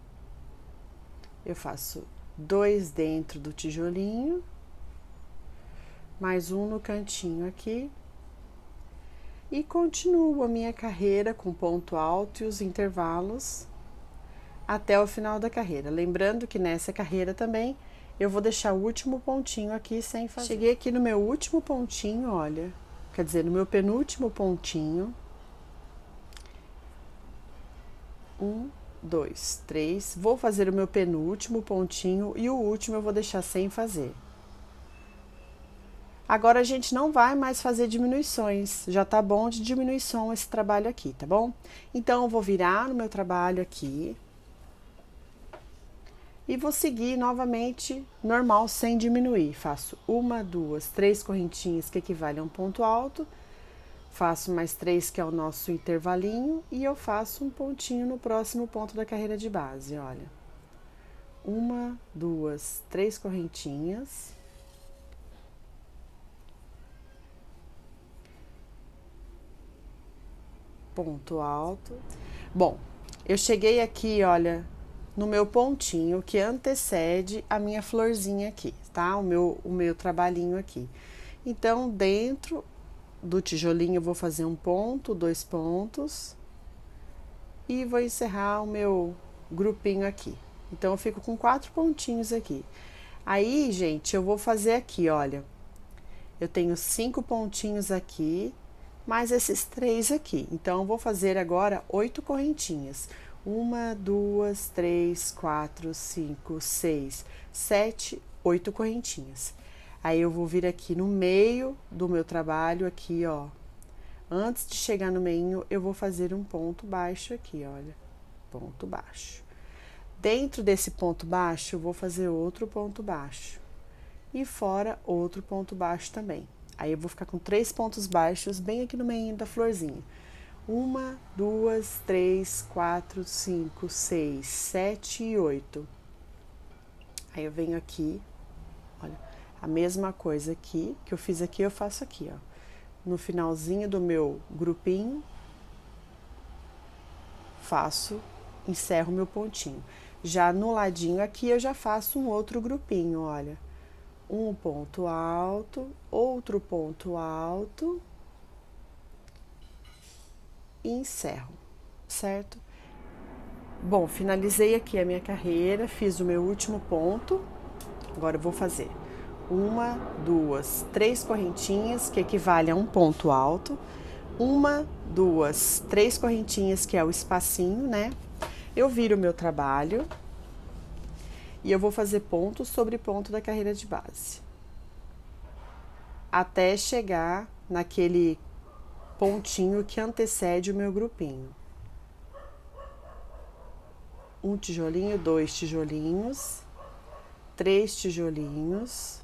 Eu faço 2 dentro do tijolinho, mais um no cantinho aqui. E continuo a minha carreira com ponto alto e os intervalos até o final da carreira. Lembrando que nessa carreira também eu vou deixar o último pontinho aqui sem fazer. Cheguei aqui no meu último pontinho, olha, quer dizer, no meu penúltimo pontinho. 1, 2, 3. Vou fazer o meu penúltimo pontinho e o último eu vou deixar sem fazer. Agora, a gente não vai mais fazer diminuições, já tá bom de diminuição esse trabalho aqui, tá bom? Então, eu vou virar no meu trabalho aqui e vou seguir novamente normal, sem diminuir. Faço 1, 2, 3 correntinhas que equivalem a um ponto alto, faço mais 3 que é o nosso intervalinho e eu faço um pontinho no próximo ponto da carreira de base, olha. 1, 2, 3 correntinhas. Ponto alto. Bom, eu cheguei aqui, olha, no meu pontinho que antecede a minha florzinha aqui, tá? O meu trabalhinho aqui. Então, dentro do tijolinho, eu vou fazer um ponto, 2 pontos e vou encerrar o meu grupinho aqui. Então, eu fico com 4 pontinhos aqui. Aí, gente, eu vou fazer aqui, olha, eu tenho 5 pontinhos aqui, mais esses 3 aqui. Então, eu vou fazer agora 8 correntinhas. 1, 2, 3, 4, 5, 6, 7, 8 correntinhas. Aí, eu vou vir aqui no meio do meu trabalho, aqui, ó. Antes de chegar no meio, eu vou fazer um ponto baixo aqui, olha. Ponto baixo. Dentro desse ponto baixo, eu vou fazer outro ponto baixo. E fora, outro ponto baixo também. Aí, eu vou ficar com 3 pontos baixos bem aqui no meio da florzinha. 1, 2, 3, 4, 5, 6, 7 e 8. Aí, eu venho aqui, olha, a mesma coisa aqui, que eu fiz aqui, eu faço aqui, ó. no finalzinho do meu grupinho, encerro meu pontinho. Já no ladinho aqui, eu já faço um outro grupinho, olha. Um ponto alto, outro ponto alto e encerro, certo? Bom, finalizei aqui a minha carreira, fiz o meu último ponto. Agora eu vou fazer 1, 2, 3 correntinhas, que equivale a um ponto alto. 1, 2, 3 correntinhas, que é o espacinho, né? Eu viro o meu trabalho e eu vou fazer ponto sobre ponto da carreira de base, até chegar naquele pontinho que antecede o meu grupinho. Um tijolinho, 2 tijolinhos, 3 tijolinhos,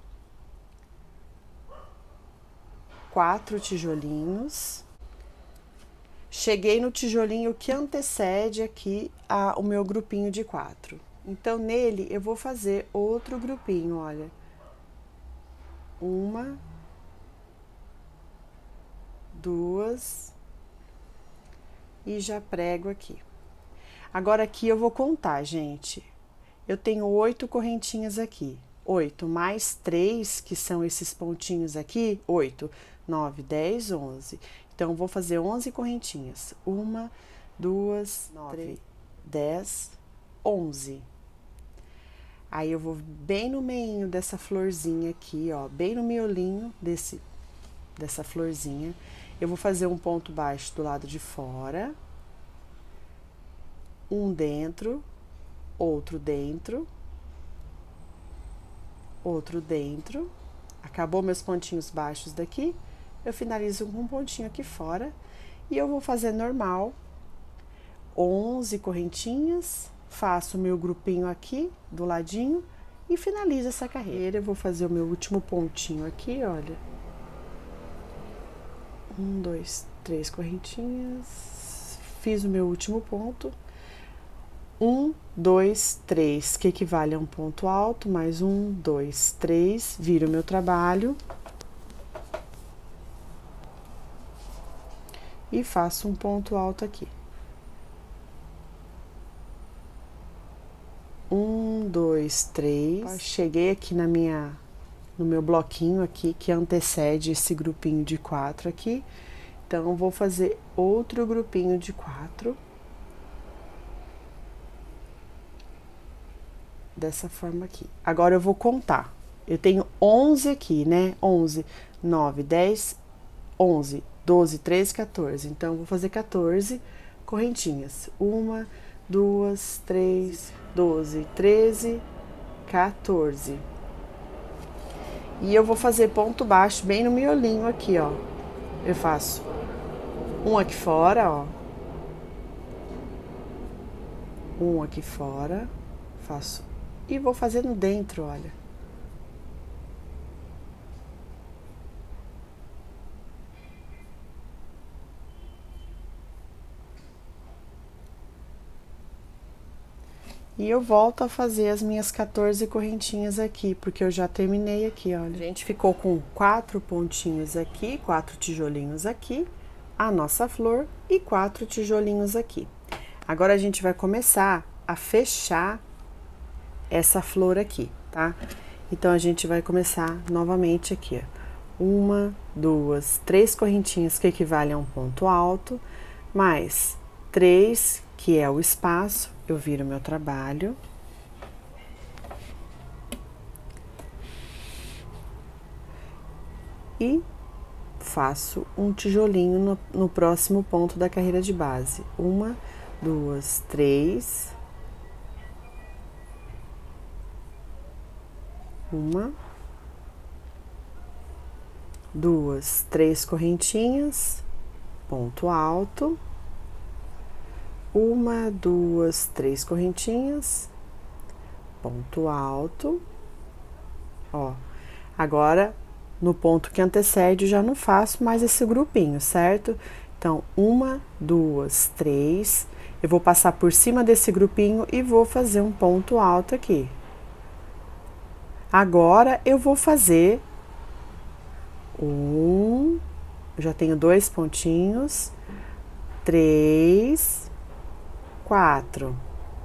4 tijolinhos. Cheguei no tijolinho que antecede aqui o meu grupinho de 4. Então, nele, eu vou fazer outro grupinho, olha. 1, 2 e já prego aqui. Agora, aqui eu vou contar, gente. Eu tenho 8 correntinhas aqui. 8 mais 3, que são esses pontinhos aqui, 8, 9, 10, 11. Então, eu vou fazer 11 correntinhas. 1, 2, 9, 10, 11. Aí, eu vou bem no meinho dessa florzinha aqui, ó, bem no miolinho dessa florzinha. Eu vou fazer um ponto baixo do lado de fora. Um dentro, outro dentro, outro dentro. Acabou meus pontinhos baixos daqui, eu finalizo com um pontinho aqui fora e eu vou fazer normal 11 correntinhas, faço o meu grupinho aqui do ladinho e finalizo essa carreira. Eu vou fazer o meu último pontinho aqui, olha. 1, 2, 3 correntinhas, fiz o meu último ponto. 1, 2, 3, que equivale a um ponto alto, mais 1, 2, 3, viro o meu trabalho e faço um ponto alto aqui. 1, 2, 3, cheguei aqui no meu bloquinho aqui, que antecede esse grupinho de 4 aqui, então eu vou fazer outro grupinho de 4. Dessa forma aqui. Agora eu vou contar. Eu tenho 11 aqui, né? 11, 9, 10, 11, 12, 13, 14. Então, eu vou fazer 14 correntinhas. 1, 2, 3, 12, 13, 14. E eu vou fazer ponto baixo bem no miolinho aqui, ó. Eu faço um aqui fora, ó. Um aqui fora. Faço e vou fazendo dentro, olha. E eu volto a fazer as minhas 14 correntinhas aqui, porque eu já terminei aqui, olha. A gente ficou com 4 pontinhos aqui, 4 tijolinhos aqui, a nossa flor e 4 tijolinhos aqui. Agora, a gente vai começar a fechar essa flor aqui, tá? Então, a gente vai começar novamente aqui, ó. 1, 2, 3 correntinhas, que equivalem a um ponto alto, mais 3, que é o espaço, eu viro meu trabalho. E faço um tijolinho no próximo ponto da carreira de base. 1, 2, 3... 1, 2, 3 correntinhas, ponto alto. 1, 2, 3 correntinhas, ponto alto. Ó, agora, no ponto que antecede, eu já não faço mais esse grupinho, certo? Então, 1, 2, 3, eu vou passar por cima desse grupinho e vou fazer um ponto alto aqui. Agora, eu vou fazer 1, Eu já tenho 2 pontinhos, 3, 4.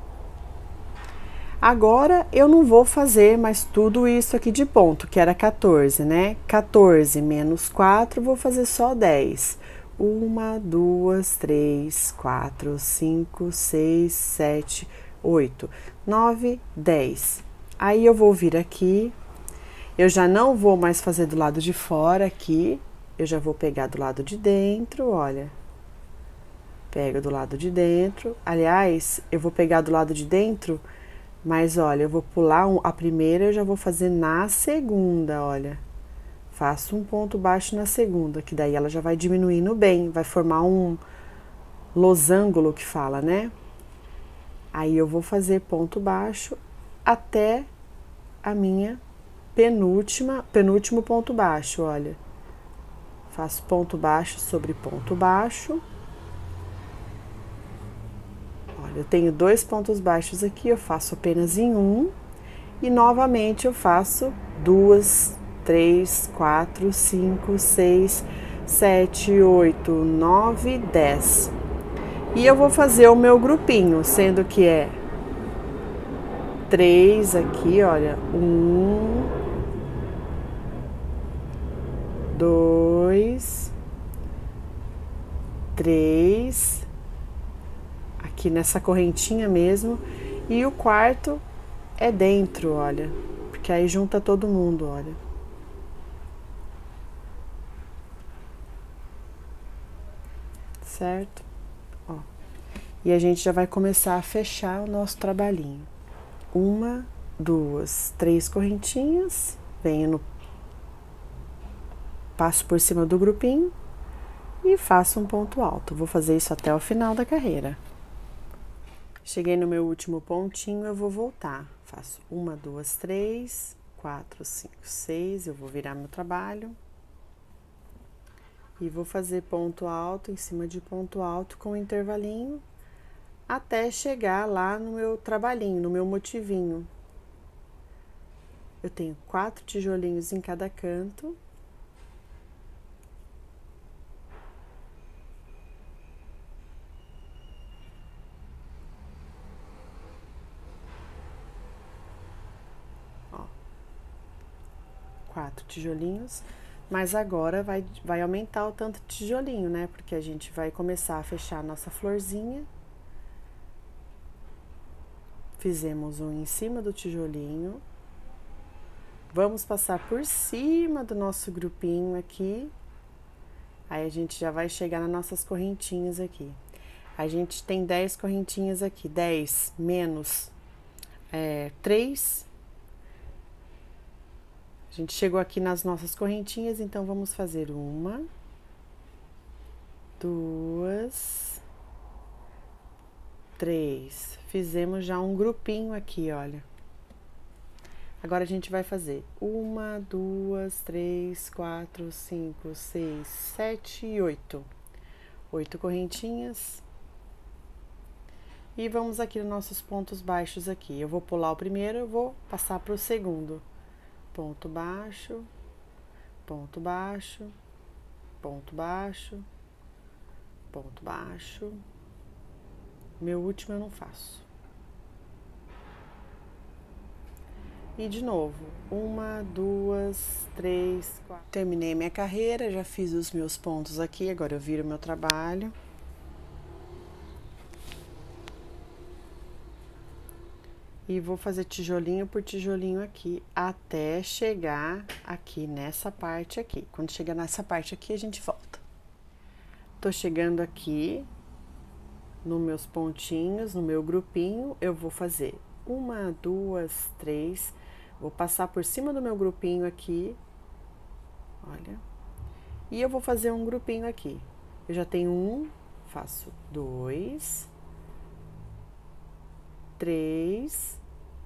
Agora, eu não vou fazer mais tudo isso aqui de ponto, que era 14, né? 14 menos 4, vou fazer só 10. 1, 2, 3, 4, 5, 6, 7, 8, 9, 10. Aí, eu vou vir aqui. Eu já não vou mais fazer do lado de fora aqui. Eu já vou pegar do lado de dentro, olha. Pego do lado de dentro. Aliás, eu vou pegar do lado de dentro... Mas, olha, eu vou pular a primeira, eu já vou fazer na segunda, olha. Faço um ponto baixo na segunda, que daí ela já vai diminuindo bem, vai formar um losango que fala, né? Aí, eu vou fazer ponto baixo até a minha penúltimo ponto baixo, olha. Faço ponto baixo sobre ponto baixo. Eu tenho 2 pontos baixos aqui, eu faço apenas em um. E novamente eu faço 2, 3, 4, 5, 6, 7, 8, 9, 10. E eu vou fazer o meu grupinho, sendo que é 3 aqui, olha. 1, 2, 3... aqui nessa correntinha mesmo, e o quarto é dentro, olha, porque aí junta todo mundo, olha. Certo? Ó. E a gente já vai começar a fechar o nosso trabalhinho. 1, 2, 3 correntinhas, venho passo por cima do grupinho e faço um ponto alto. Vou fazer isso até o final da carreira. Cheguei no meu último pontinho, eu vou voltar. Faço 1, 2, 3, 4, 5, 6. Eu vou virar meu trabalho. E vou fazer ponto alto em cima de ponto alto com intervalinho até chegar lá no meu trabalhinho, no meu motivinho. Eu tenho 4 tijolinhos em cada canto. Ó, 4 tijolinhos, mas agora vai aumentar o tanto de tijolinho, né? Porque a gente vai começar a fechar a nossa florzinha. Fizemos um em cima do tijolinho. Vamos passar por cima do nosso grupinho aqui. Aí, a gente já vai chegar nas nossas correntinhas aqui. A gente tem 10 correntinhas aqui. 10 menos 3. A gente chegou aqui nas nossas correntinhas, então, vamos fazer 1, 2, 3. Fizemos já um grupinho aqui, olha. Agora, a gente vai fazer 1, 2, 3, 4, 5, 6, 7 e 8. 8 correntinhas. E vamos aqui nos nossos pontos baixos aqui. Eu vou pular o primeiro, eu vou passar para o segundo. Ponto baixo, ponto baixo, ponto baixo, ponto baixo. Meu último eu não faço. E de novo, 1, 2, 3, 4. Terminei minha carreira, já fiz os meus pontos aqui, agora eu viro meu trabalho. E vou fazer tijolinho por tijolinho aqui, até chegar aqui nessa parte aqui. Quando chegar nessa parte aqui, a gente volta. Tô chegando aqui, nos meus pontinhos, no meu grupinho, eu vou fazer 1, 2, 3... Vou passar por cima do meu grupinho aqui, olha, e eu vou fazer um grupinho aqui. Eu já tenho 1, faço 2, 3,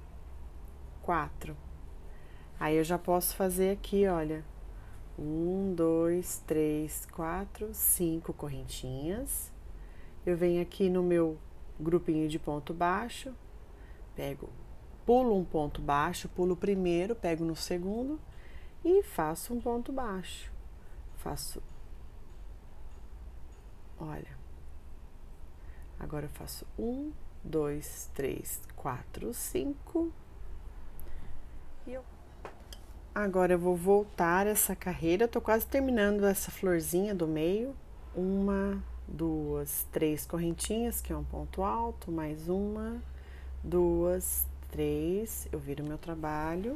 4. Aí, eu já posso fazer aqui, olha, 1, 2, 3, 4, 5 correntinhas. Eu venho aqui no meu grupinho de ponto baixo, pulo um ponto baixo, pulo o primeiro, pego no segundo e faço um ponto baixo. Faço Olha. Agora eu faço 1, 2, 3, 4, 5. Agora eu vou voltar essa carreira, eu tô quase terminando essa florzinha do meio. 1, 2, 3 correntinhas, que é um ponto alto, mais 1, 2, 3, eu viro meu trabalho.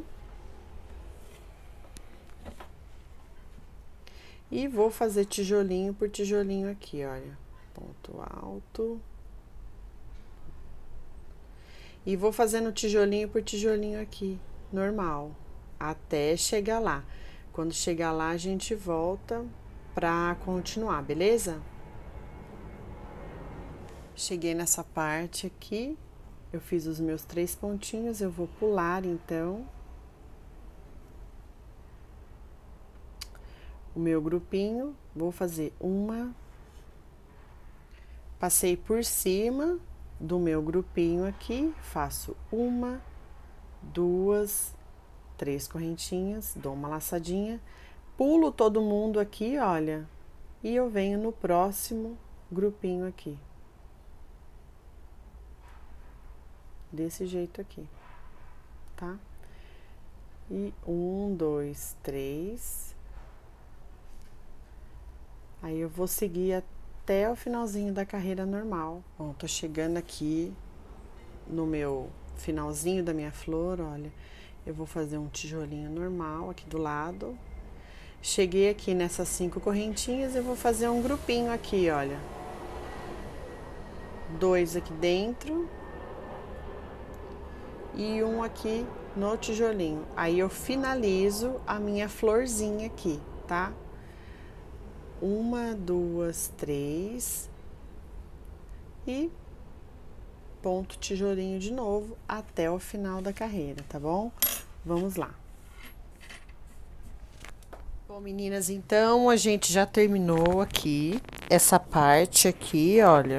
E vou fazer tijolinho por tijolinho aqui, olha. Ponto alto. E vou fazendo tijolinho por tijolinho aqui, normal, até chegar lá. Quando chegar lá, a gente volta pra continuar, beleza? Cheguei nessa parte aqui, eu fiz os meus 3 pontinhos, eu vou pular, então, o meu grupinho, vou fazer passei por cima do meu grupinho aqui, faço 1, 2, 3 correntinhas, dou uma laçadinha, pulo todo mundo aqui, olha, e eu venho no próximo grupinho aqui. Desse jeito aqui, tá? E 1, 2, 3. Aí eu vou seguir até o finalzinho da carreira normal. Bom, tô chegando aqui no meu finalzinho da minha flor, olha. Eu vou fazer um tijolinho normal aqui do lado. Cheguei aqui nessas 5 correntinhas, eu vou fazer um grupinho aqui, olha. 2 aqui dentro. E um aqui no tijolinho. Aí eu finalizo a minha florzinha aqui, tá? 1, 2, 3 e ponto tijolinho de novo até o final da carreira, tá bom? Vamos lá. Bom, meninas, então a gente já terminou aqui essa parte aqui, olha.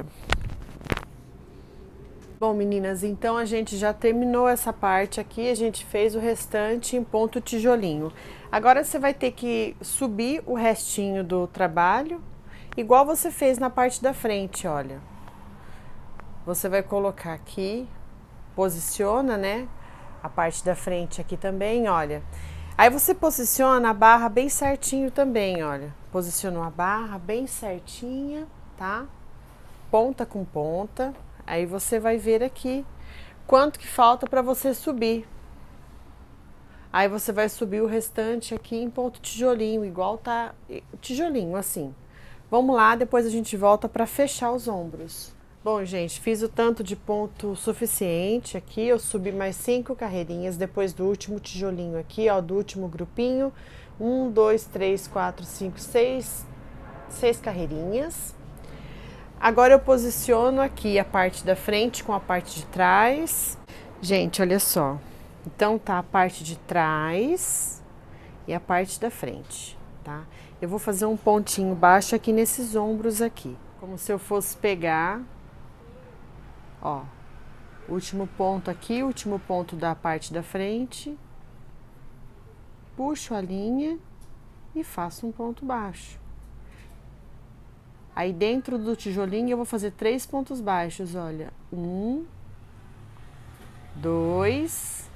Bom, meninas, então a gente já terminou essa parte aqui, a gente fez o restante em ponto tijolinho. Agora você vai ter que subir o restinho do trabalho, igual você fez na parte da frente, olha. Você vai colocar aqui, posiciona, né? A parte da frente aqui também, olha. Aí você posiciona a barra bem certinho também, olha. Posicionou a barra bem certinha, tá? Ponta com ponta. Aí você vai ver aqui quanto que falta para você subir. Aí você vai subir o restante aqui em ponto tijolinho, igual tá tijolinho, assim. Vamos lá, depois a gente volta para fechar os ombros. Bom, gente, fiz o tanto de ponto suficiente aqui, eu subi mais 5 carreirinhas depois do último tijolinho aqui, ó, do último grupinho. 1, 2, 3, 4, 5, 6 carreirinhas. Agora eu posiciono aqui a parte da frente com a parte de trás. Gente, olha só. Então tá a parte de trás e a parte da frente, tá? Eu vou fazer um pontinho baixo aqui nesses ombros aqui, como se eu fosse pegar, ó, último ponto aqui, último ponto da parte da frente, puxo a linha e faço um ponto baixo. Aí dentro do tijolinho eu vou fazer 3 pontos baixos, olha, 1, 2,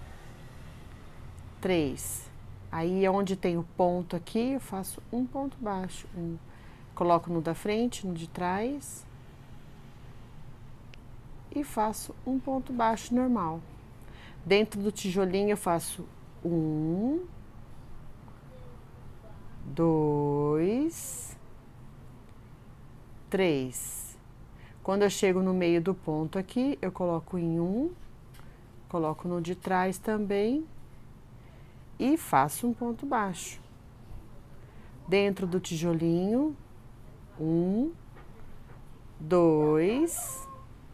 3. Aí onde tem o ponto aqui, eu faço um ponto baixo, coloco no da frente, no de trás e faço um ponto baixo normal. Dentro do tijolinho eu faço 1, 2, 3. Quando eu chego no meio do ponto aqui, eu coloco em 1, coloco no de trás também e faço um ponto baixo. Dentro do tijolinho, 1, 2,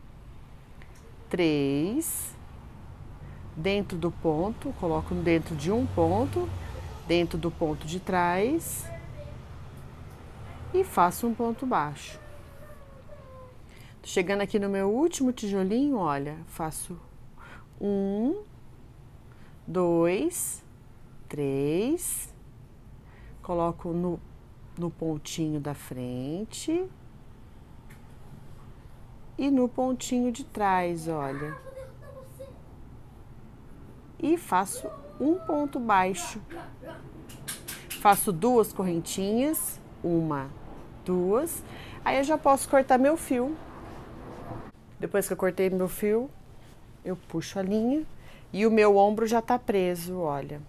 3. Dentro do ponto, coloco dentro de um ponto, dentro do ponto de trás e faço um ponto baixo. Chegando aqui no meu último tijolinho, olha, faço 1, 2, 3, coloco no pontinho da frente e no pontinho de trás, olha. E faço um ponto baixo. Faço 2 correntinhas, 1, 2. Aí eu já posso cortar meu fio. Depois que eu cortei meu fio, eu puxo a linha e o meu ombro já tá preso, olha.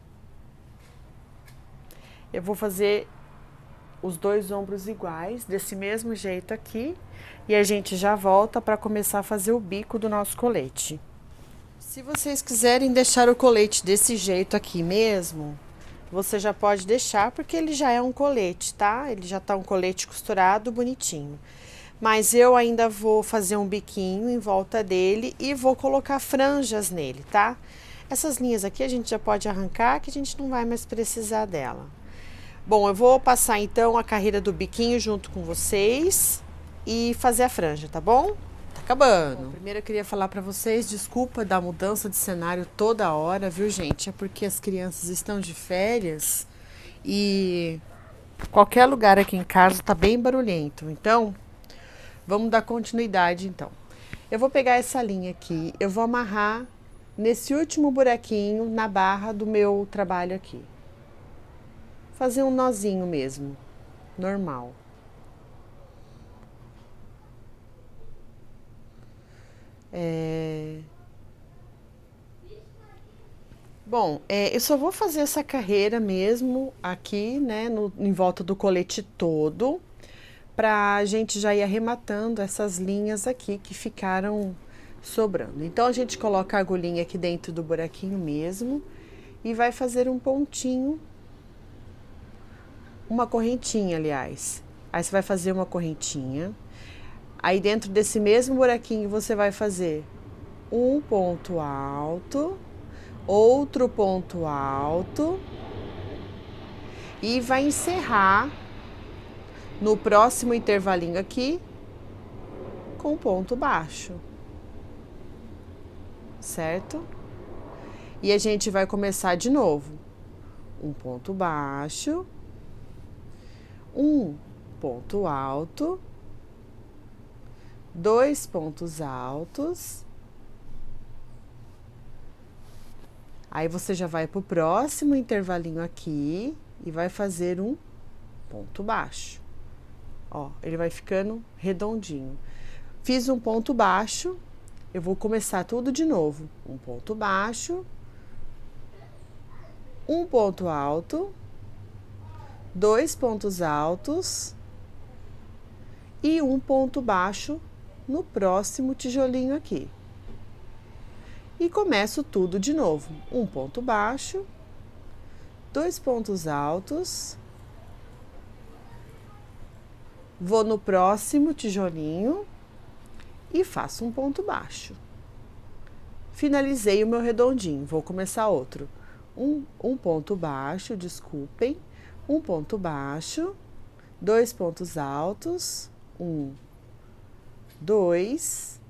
Eu vou fazer os 2 ombros iguais, desse mesmo jeito aqui, e a gente já volta para começar a fazer o bico do nosso colete. Se vocês quiserem deixar o colete desse jeito aqui mesmo, você já pode deixar, porque ele já é um colete, tá? Ele já tá um colete costurado, bonitinho. Mas eu ainda vou fazer um biquinho em volta dele e vou colocar franjas nele, tá? Essas linhas aqui a gente já pode arrancar, que a gente não vai mais precisar dela. Bom, eu vou passar então a carreira do biquinho junto com vocês e fazer a franja, tá bom? Tá acabando. Bom, primeiro eu queria falar pra vocês, desculpa da mudança de cenário toda hora, viu, gente? É porque as crianças estão de férias e qualquer lugar aqui em casa tá bem barulhento. Então, vamos dar continuidade, então. Eu vou pegar essa linha aqui, eu vou amarrar nesse último buraquinho na barra do meu trabalho aqui. Fazer um nozinho mesmo, normal. Bom, eu só vou fazer essa carreira mesmo aqui, né, em volta do colete todo, pra gente já ir arrematando essas linhas aqui que ficaram sobrando. Então, a gente coloca a agulhinha aqui dentro do buraquinho mesmo e vai fazer um pontinho, uma correntinha, aliás. Aí você vai fazer uma correntinha. Aí dentro desse mesmo buraquinho você vai fazer um ponto alto, outro ponto alto e vai encerrar no próximo intervalinho aqui com ponto baixo, certo? E a gente vai começar de novo. Um ponto baixo, um ponto alto, 2 pontos altos. Aí você já vai pro próximo intervalinho aqui e vai fazer um ponto baixo. Ó, ele vai ficando redondinho. Fiz um ponto baixo, eu vou começar tudo de novo. Um ponto baixo, um ponto alto, 2 pontos altos e um ponto baixo no próximo tijolinho aqui. E começo tudo de novo. Um ponto baixo, 2 pontos altos, vou no próximo tijolinho e faço um ponto baixo. Finalizei o meu redondinho, vou começar outro. Um ponto baixo, desculpem, um ponto baixo, 2 pontos altos, 1, 2,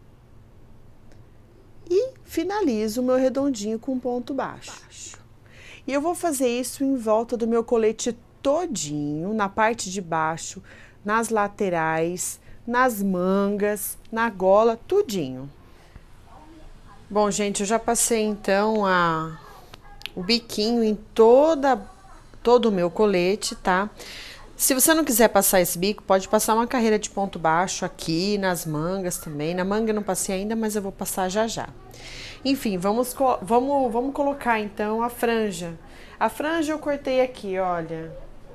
e finalizo o meu redondinho com um ponto baixo. E eu vou fazer isso em volta do meu colete todinho, na parte de baixo, nas laterais, nas mangas, na gola, tudinho. Bom, gente, eu já passei então o biquinho em todo o meu colete, tá? Se você não quiser passar esse bico, pode passar uma carreira de ponto baixo aqui, nas mangas também. Na manga eu não passei ainda, mas eu vou passar já já. Enfim, vamos colocar então a franja. A franja eu cortei aqui, olha.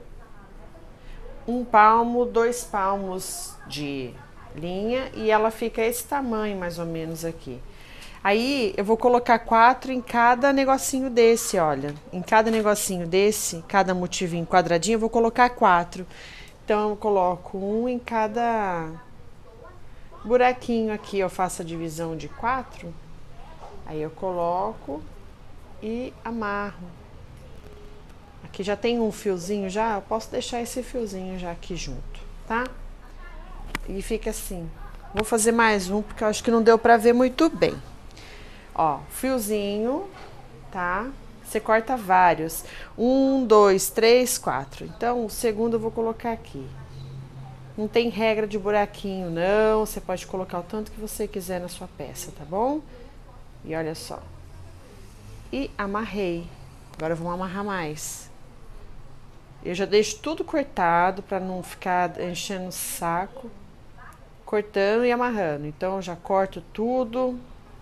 1 palmo, 2 palmos de linha e ela fica esse tamanho mais ou menos aqui. Aí eu vou colocar 4 em cada negocinho desse, olha. Em cada negocinho desse, cada motivinho quadradinho, eu vou colocar 4. Então eu coloco 1 em cada buraquinho aqui, eu faço a divisão de 4. Aí eu coloco e amarro. Aqui já tem um fiozinho já, eu posso deixar esse fiozinho já aqui junto, tá? E fica assim. Vou fazer mais um, porque eu acho que não deu pra ver muito bem. Ó, fiozinho, tá? Você corta vários. 1, 2, 3, 4. Então, o segundo eu vou colocar aqui. Não tem regra de buraquinho, não. Você pode colocar o tanto que você quiser na sua peça, tá bom? E olha só. E amarrei. Agora vamos amarrar mais. Eu já deixo tudo cortado para não ficar enchendo o saco. Cortando e amarrando. Então eu já corto tudo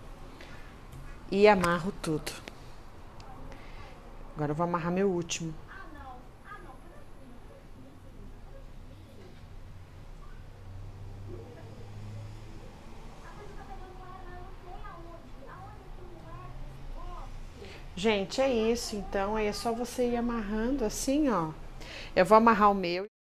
e amarro tudo. Agora eu vou amarrar meu último. Gente, é isso. Então aí é só você ir amarrando assim, ó. Eu vou amarrar o meu.